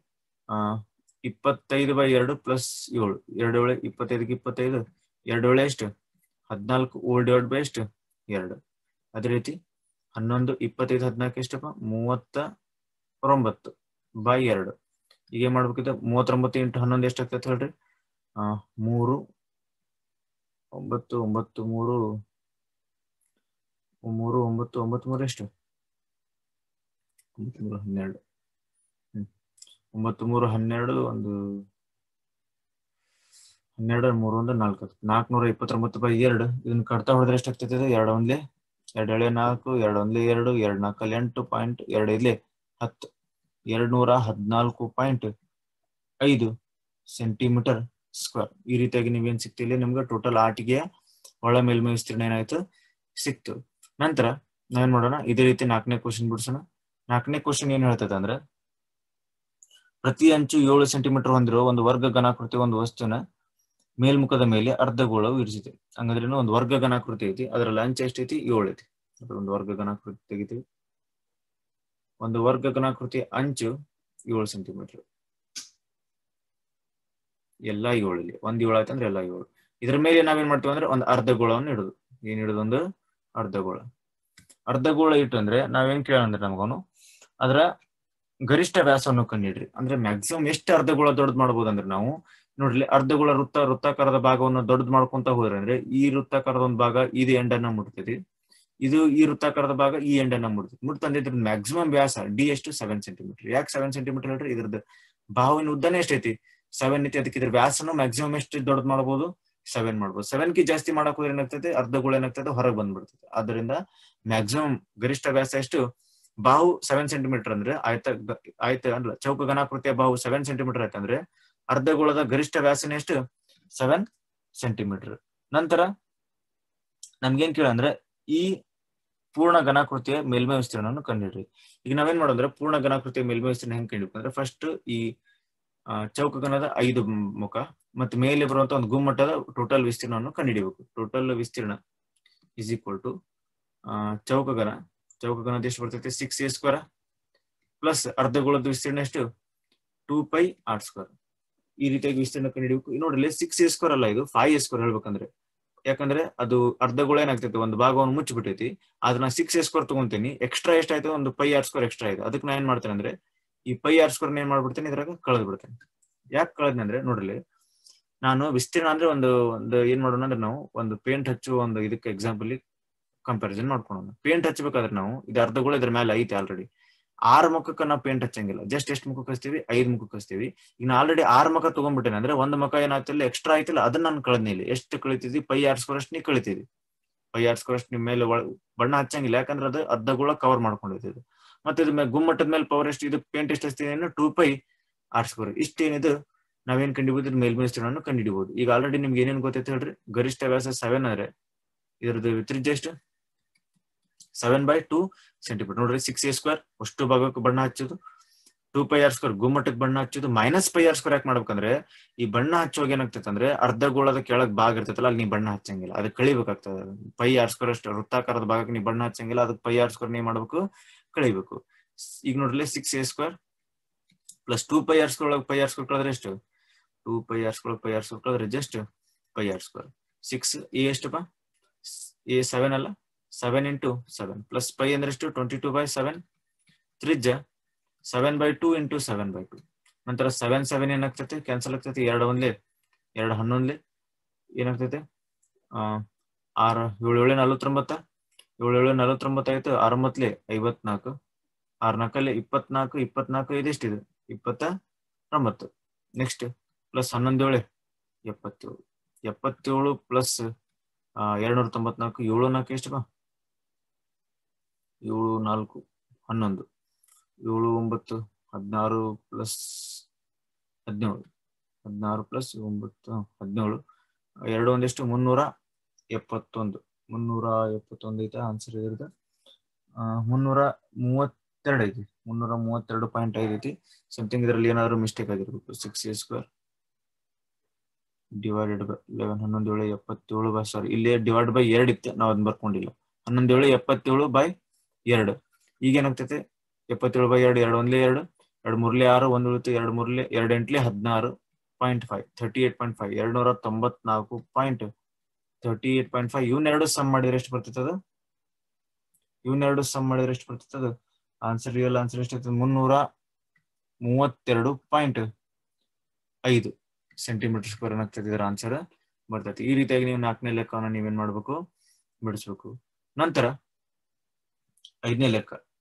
25/2 ಪ್ಲಸ್ 7, 2 ವೇಳೆ 25ಗೆ 25, 2 ವೇಳೆ ಎಷ್ಟು 14, ಓಲ್ಡ್ ಡಿವೈಡ್ ಬೈ ಎಷ್ಟು 2. ಅದೇ ರೀತಿ 11, 25, 14 ಎಷ್ಟಪ್ಪ, 39/2. ಈಗ ಏನ್ ಮಾಡ್ಬೇಕಿದೆ, 39 ಇಂಟು 11 ಎಷ್ಟಾಗ್ತೈತೆ ಹೇಳ್ರಿ, 3 9 9 3 3 9 9 3 ಎಷ್ಟು, 9 3 12. 9 3 12, ಒಂದು 12 3 1 4, 429/2. ಇದನ್ನ ಕಡ್ತಾ ಹೊಡೆದ್ರೆ ಎಷ್ಟಾಗ್ತೈತೆ, 2 ಒಂದ್ಲೆ 2 ಎಳೆ 4, 2 ಒಂದ್ಲೆ 2, 2 4 8, 2 ಇದ್ಲೆ 10, 214.5 ಸೆಂಟಿಮೀಟರ್ ಸ್ಕ್ವೇರ್. ಈ ರೀತಿಯಾಗಿ ನೀವೇನ್ ಸಿಕ್ತಿಲ್ಲ, ನಿಮ್ಗೆ ಟೋಟಲ್ ಆಟಿಗೆ ಒಳ ಮೇಲ್ಮೈ ವಿಸ್ತೀರ್ಣ ಏನಾಯ್ತು, ಸಿಕ್ತು. ನಂತರ ನಾವೇನ್ ಮಾಡೋಣ, ಇದೇ ರೀತಿ 4ನೇ ಕ್ವಶನ್ ಬಿಡಿಸೋಣ. 4ನೇ ಕ್ವಶನ್ ಏನ್ ಹೇಳ್ತದೆ ಅಂದ್ರೆ, ಪ್ರತಿ ಅಂಚು 7 ಸೆಂಟಿಮೀಟರ್ ಹೊಂದಿರುವ ಒಂದು ವರ್ಗ ಘನಾಕೃತಿ ಒಂದು ವಸ್ತುವಿನ ಮೇಲ್ಮುಖದ ಮೇಲೆ ಅರ್ಧಗೋಳವು ಇರಿಸಿದೆ. ಹಂಗಂದ್ರೆ ಒಂದು ವರ್ಗ ಘನಾಕೃತಿ ಐತಿ, ಅದರಲ್ಲಿ ಅಂಚು ಎಷ್ಟೈತಿ, 7 ಐತಿ. ಒಂದು ವರ್ಗ ಘನಾಕೃತಿ ತೆಗಿತೀವಿ. ಒಂದು ವರ್ಗ ಘನಾಕೃತಿ ಅಂಚು 7 ಸೆಂಟಿಮೀಟರ್, ಎಲ್ಲ 7, ಇಲ್ಲಿ 1 7 ಆಯ್ತು ಅಂದ್ರೆ ಎಲ್ಲ 7. ಇದ್ರ ಮೇಲೆ ನಾವೇನ್ ಮಾಡ್ತೀವಿ ಅಂದ್ರೆ ಒಂದು ಅರ್ಧಗೋಳವನ್ನು ಇಡುದು. ಏನ್ ಇಡುದು, ಒಂದು ಅರ್ಧಗೋಳ. ಅರ್ಧಗೋಳ ಇಟ್ಟು ಅಂದ್ರೆ ನಾವೇನ್ ಕೇಳಂದ್ರೆ ನಮಗೋನು ಅದರ ಗರಿಷ್ಠ ವ್ಯಾಸವನ್ನು ಕಂಡಿಡ್ರಿ. ಅಂದ್ರೆ ಮ್ಯಾಕ್ಸಿಮಮ್ ಎಷ್ಟು ಅರ್ಧಗೋಳ ದೊಡ್ಡದು ಮಾಡ್ಬೋದು ಅಂದ್ರೆ ನಾವು ನೋಡ್ರಿ, ಅರ್ಧಗೋಳ ವೃತ್ತಾಕಾರದ ಭಾಗವನ್ನು ದೊಡ್ಡದು ಮಾಡ್ಕೊಂತ ಹೋದ್ರೆ ಅಂದ್ರೆ ಈ ವೃತ್ತಾಕಾರದ ಒಂದು ಭಾಗ ಇದು ಎಂಡನ್ನ ಮುಟ್ತೈತಿ, ಇದು ಈ ವೃತ್ತಾಕಾರದ ಭಾಗ ಈ ಎಂಡನ್ನ ಮುಟ್ತಂದಿದ್ರ ಮ್ಯಾಕ್ಸಿಮಮ್ ವ್ಯಾಸ ಡಿ ಎಷ್ಟು, 7 ಸೆಂಟಿಮೀಟರ್. ಯಾಕೆ 7 ಸೆಂಟಿಮೀಟರ್ ಹೇಳ್ರಿ, ಇದ್ರದ್ದು ಬಾಹುವಿನ ಉದ್ದನೇ ಎಷ್ಟೈತಿ, 7 ಐತಿ. ಅದಕ್ಕೆ ಇದ್ರ ವ್ಯಾಸನು ಮ್ಯಾಕ್ಸಿಮಮ್ ಎಷ್ಟು ದೊಡ್ಡದು ಮಾಡ್ಬೋದು, 7 ಮಾಡ್ಬೋದು. 7ಗೆ ಜಾಸ್ತಿ ಮಾಡಕ್ ಹೋದ್ರೆ ಏನಾಗ್ತದೆ, ಅರ್ಧಗೋಳ ಏನಾಗ್ತದೆ, ಹೊರಗೆ ಬಂದ್ಬಿಡ್ತದೆ. ಆದ್ದರಿಂದ ಮ್ಯಾಕ್ಸಿಮಮ್ ಗರಿಷ್ಠ ವ್ಯಾಸ ಎಷ್ಟು, ಬಾಹು 7 ಸೆಂಟಿಮೀಟರ್ ಅಂದ್ರೆ ಆಯ್ತ ಅಲ್ಲ, ಚೌಕ ಘನಾಕೃತಿಯ ಬಾಹು 7 ಸೆಂಟಿಮೀಟರ್ ಆಯ್ತಂದ್ರೆ ಅರ್ಧಗೋಳದ ಗರಿಷ್ಠ ವ್ಯಾಸನ ಎಷ್ಟು, 7 ಸೆಂಟಿಮೀಟರ್. ನಂತರ ನಮ್ಗೇನ್ ಕೇಳಂದ್ರೆ ಈ ಪೂರ್ಣ ಘನಾಕೃತಿಯ ಮೇಲ್ಮೈ ವಿಸ್ತೀರ್ಣವನ್ನು ಕಂಡುಹಿಡ್ರಿ. ಈಗ ನಾವೇನ್ ಮಾಡೋದ್ರೆ ಪೂರ್ಣ ಘನಾಕೃತಿಯ ಮೇಲ್ಮೈ ವಿಸ್ತೀರ್ಣ ಹೆಂಗ್ ಕಂಡುಹಿಡ್ಬೇಕು ಅಂದ್ರೆ, ಫಸ್ಟ್ ಈ ಚೌಕಘನದ 5 ಮುಖ ಮತ್ತೆ ಮೇಲೆ ಬರುವಂತ ಒಂದು ಗುಮ್ಮಟದ ಟೋಟಲ್ ವಿಸ್ತೀರ್ಣವನ್ನು ಕಂಡುಹಿಡಿಯಬೇಕು. ಟೋಟಲ್ ವಿಸ್ತೀರ್ಣ ಇಸ್ ಈಕ್ವಲ್ ಟು ಚೌಕಘನದ ಎಷ್ಟು ಬರ್ತೈತೆ, 6a² ಪ್ಲಸ್ ಅರ್ಧಗೋಳದ ವಿಸ್ತೀರ್ಣ ಎಷ್ಟು, 2πr². ಈ ರೀತಿಯಾಗಿ ವಿಸ್ತೀರ್ಣ ಕಂಡುಹಿಡಿಯಬೇಕು. ನೋಡ್ರಿ 6a² ಅಲ್ಲ, ಇದು 5a² ಹೇಳ್ಬೇಕಂದ್ರೆ. ಯಾಕಂದ್ರೆ ಅದು ಅರ್ಧಗೋಳ ಏನಾಗ್ತೈತಿ, ಒಂದು ಭಾಗವನ್ನು ಮುಚ್ಚಿಬಿಟ್ಟೈತಿ. ಅದನ್ನ 6a² ತಗೊಂತೀನಿ, ಎಕ್ಸ್ಟ್ರಾ ಎಷ್ಟಾಯ್ತು, ಒಂದು πr² ಎಕ್ಸ್ಟ್ರಾ ಆಯ್ತು. ಅದಕ್ಕೆ ನಾ ಏನ್ ಮಾಡ್ತೇನೆ ಅಂದ್ರೆ ಈ πr² ಏನ್ ಮಾಡ್ಬಿಡ್ತೇನೆ, ಇದ್ರಾಗ ಕಳೆದ್ ಬಿಡ್ತೇನೆ. ಯಾಕೆ ಕಳೆದ್ನೆ ಅಂದ್ರೆ ನೋಡ್ರಿ, ನಾನು ವಿಸ್ತೀರ್ಣ ಅಂದ್ರೆ ಒಂದು ಏನ್ ಮಾಡೋಣ ಅಂದ್ರೆ, ನಾವು ಒಂದು ಪೇಂಟ್ ಹಚ್ಚುವ ಒಂದು ಇದಕ್ಕೆ ಎಕ್ಸಾಂಪಲ್ ಕಂಪ್ಯಾರಿಸನ್ ಮಾಡ್ಕೊಳ್ಳೋಣ. ಪೇಂಟ್ ಹಚ್ಚಬೇಕಾದ್ರೆ ನಾವು ಇದು ಅರ್ಧಗೋಳ ಇದ್ರ ಮೇಲೆ ಐತಿ ಆಲ್ರೆಡಿ. 6 ಮುಖಕ್ಕೆ ನಾವು ಪೇಂಟ್ ಹಚ್ಚಂಗಿಲ್ಲ, ಜಸ್ಟ್ ಎಷ್ಟು ಮುಖಕ್ಕೆ ಹಚ್ತೀವಿ, 5 ಮುಖಕ್ಕೆ ಹಚ್ತೀವಿ. ಈಗ ನಾ ಆಲ್ರೆಡಿ 6 ಮುಖ ತಗೊಂಡ್ಬಿಟ್ಟೇನೆ ಅಂದ್ರೆ ಒಂದು ಮುಖ ಏನಾಗ್ತಿಲ್ಲ, ಎಕ್ಸ್ಟ್ರಾ ಆಯ್ತಿಲ್ಲ, ಅದನ್ನ ನಾನು ಕಳೆದ್ನಿ. ಇಲ್ಲಿ ಎಷ್ಟು ಕಳಿತಿದ್ವಿ, πr² ಅಷ್ಟು ನೀ ಕಳಿತೀವಿ. πr² ಅಷ್ಟು ನಿಮ್ ಮೇಲೆ ಬಣ್ಣ ಹಚ್ಚಂಗಿಲ್ಲ, ಯಾಕಂದ್ರೆ ಅದು ಅರ್ಧಗೋಳ ಕವರ್ ಮಾಡ್ಕೊಂಡಿರ್ತದೆ. ಮತ್ತೆ ಇದ್ರ ಮೇಲೆ ಗುಮ್ಮಟದ ಮೇಲೆ ಪವರ್ ಎಷ್ಟು, ಇದು ಪೇಂಟ್ ಎಷ್ಟು ಹಚ್ತೀವಿ, 2πr². ಇಷ್ಟೇನಿದು ನಾವೇನ್ ಕಂಡಿಬೋದು, ಮೇಲ್ಮೈ ವಿಸ್ತೀರ್ಣವನ್ನು ಕಂಡುಹಿಡಿಬಹುದು. ಈಗ ಆಲ್ರೆಡಿ ನಿಮ್ಗೆ ಏನೇನು ಗೊತ್ತೈತೆ ಹೇಳ್ರಿ, ಗರಿಷ್ಠ ವ್ಯಾಸ 7 ಅಂದ್ರೆ ಇದ್ರದ್ದು ತ್ರಿಜ್ಯ ಎಷ್ಟು, 7/2 ಸೆಂಟಿಮೀಟರ್. ನೋಡ್ರಿ 6a² ಅಷ್ಟು ಭಾಗಕ್ಕೆ ಬಣ್ಣ ಹಚ್ಚೋದು, 2πr² ಗುಮ್ಮಟಕ್ಕೆ ಬಣ್ಣ ಹಚ್ಚೋದು, -πr² ಯಾಕೆ ಮಾಡ್ಬೇಕಂದ್ರೆ ಈ ಬಣ್ಣ ಹಚ್ಚೋವಾಗ ಏನಾಗ್ತೈತೆ ಅಂದ್ರೆ ಅರ್ಧಗೋಳದ ಕೆಳಗ್ ಭಾಗ ಇರ್ತೈತಲ್ಲ, ಅಲ್ಲಿ ನೀ ಬಣ್ಣ ಹಚ್ಚಂಗಿಲ್ಲ, ಅದಕ್ಕೆ ಕಳಿಬೇಕಾಗ್ತದೆ. πr² ಅಷ್ಟು ವೃತ್ತಾಕಾರದ ಭಾಗಕ್ಕೆ ನೀ ಬಣ್ಣ ಹಚ್ಚಂಗಿಲ್ಲ, ಅದಕ್ಕೆ πr² ನೀ ಮಾಡ್ಬೇಕು, ಕಳಿಬೇಕು. ಈಗ ನೋಡ್ರಿ 6a² ಪ್ಲಸ್ 2πr² πr² ಕಳೆದ್ರೆ ಎಷ್ಟು, 2πr² ಕಳೆದ್ರೆ ಜಸ್ಟ್ πr². 6a ಎಷ್ಟಪ್ಪ, a 7 ಅಲ್ಲ, 7 ಇಂಟು 7 ಪ್ಲಸ್ π ಅಂದ್ರೆ ಎಷ್ಟು, 22/7. ತ್ರಿಜ್ಯ 7/2 ಇಂಟು 7/2. ನಂತರ 7 ಏನಾಗ್ತೈತೆ, ಕ್ಯಾನ್ಸಲ್ ಆಗ್ತೈತೆ. 2 ಒಂದ್ಲೆ 2 11 ಏನಾಗ್ತೈತೆ, 6 7 7 49, 7 7 49 ಆಯ್ತು. 6 9 54, 6 4 24 ಇದೆಷ್ಟಿದೆ 29. ನೆಕ್ಸ್ಟ್ ಪ್ಲಸ್ 11 77 77 ಪ್ಲಸ್ 294 7 4 ಎಷ್ಟು ಬಾ 7 4 11 7 9 16 ಪ್ಲಸ್ 17 16 ಪ್ಲಸ್ 9 17 2 ಒಂದೆಷ್ಟು 371 371 ಐತೆ ಆನ್ಸರ್ ಇದ್ರದ್ದು 332 ಐತಿ 332.5 ಐತಿ ಸಮಥಿಂಗ್ ಇದರಲ್ಲಿ ಏನಾದ್ರು ಮಿಸ್ಟೇಕ್ ಆಗಿರ್ಬೇಕು 6a² ಡಿವೈಡೆಡ್ ಬೈ 11 11 7 77 ಸಾರಿ ಇಲ್ಲಿ ಡಿವೈಡ್ ಬೈ 2 ಇತ್ತು ನಾವು ಅದನ್ನ ಬರ್ಕೊಂಡಿಲ್ಲ 11 77 ಬೈ 2 ಈಗ ಏನಾಗ್ತೈತೆ 77 ಬೈ 2 2 ಒಂದ್ಲೆ 2 2 ಮೂರ್ಲೆ 6 1 ಉಳಿತು 2 ಮೂರ್ಲೆ 2 ಎಂಟ್ಲೆ 16.5 38.5 294.38.5 ಇವನ್ನೆರಡು ಸಮ್ ಮಾಡಿದ್ರೆ ಎಷ್ಟು ಬರ್ತೈತೆ ಅದು ಇವನ್ನೆರಡು ಸಮ್ ಮಾಡಿದ್ರೆ ಎಷ್ಟು ಬರ್ತೈತೆ ಅದು ಆನ್ಸರ್ ರಿಯಲ್ ಆನ್ಸರ್ ಎಷ್ಟಾಯ್ತದೆ 332.5 ಸೆಂಟಿಮೀಟರ್ ಸ್ಕ್ವೇರ್ ಏನಾಗ್ತದೆ ಇದರ ಆನ್ಸರ್ ಬರ್ತೈತಿ. ಈ ರೀತಿಯಾಗಿ ನೀವು 4ನೇ ಲೆಕ್ಕವನ್ನು ನೀವೇನ್ ಮಾಡ್ಬೇಕು ಬಿಡಿಸ್ಬೇಕು. ನಂತರ 5ನೇ ಲೆಕ್ಕ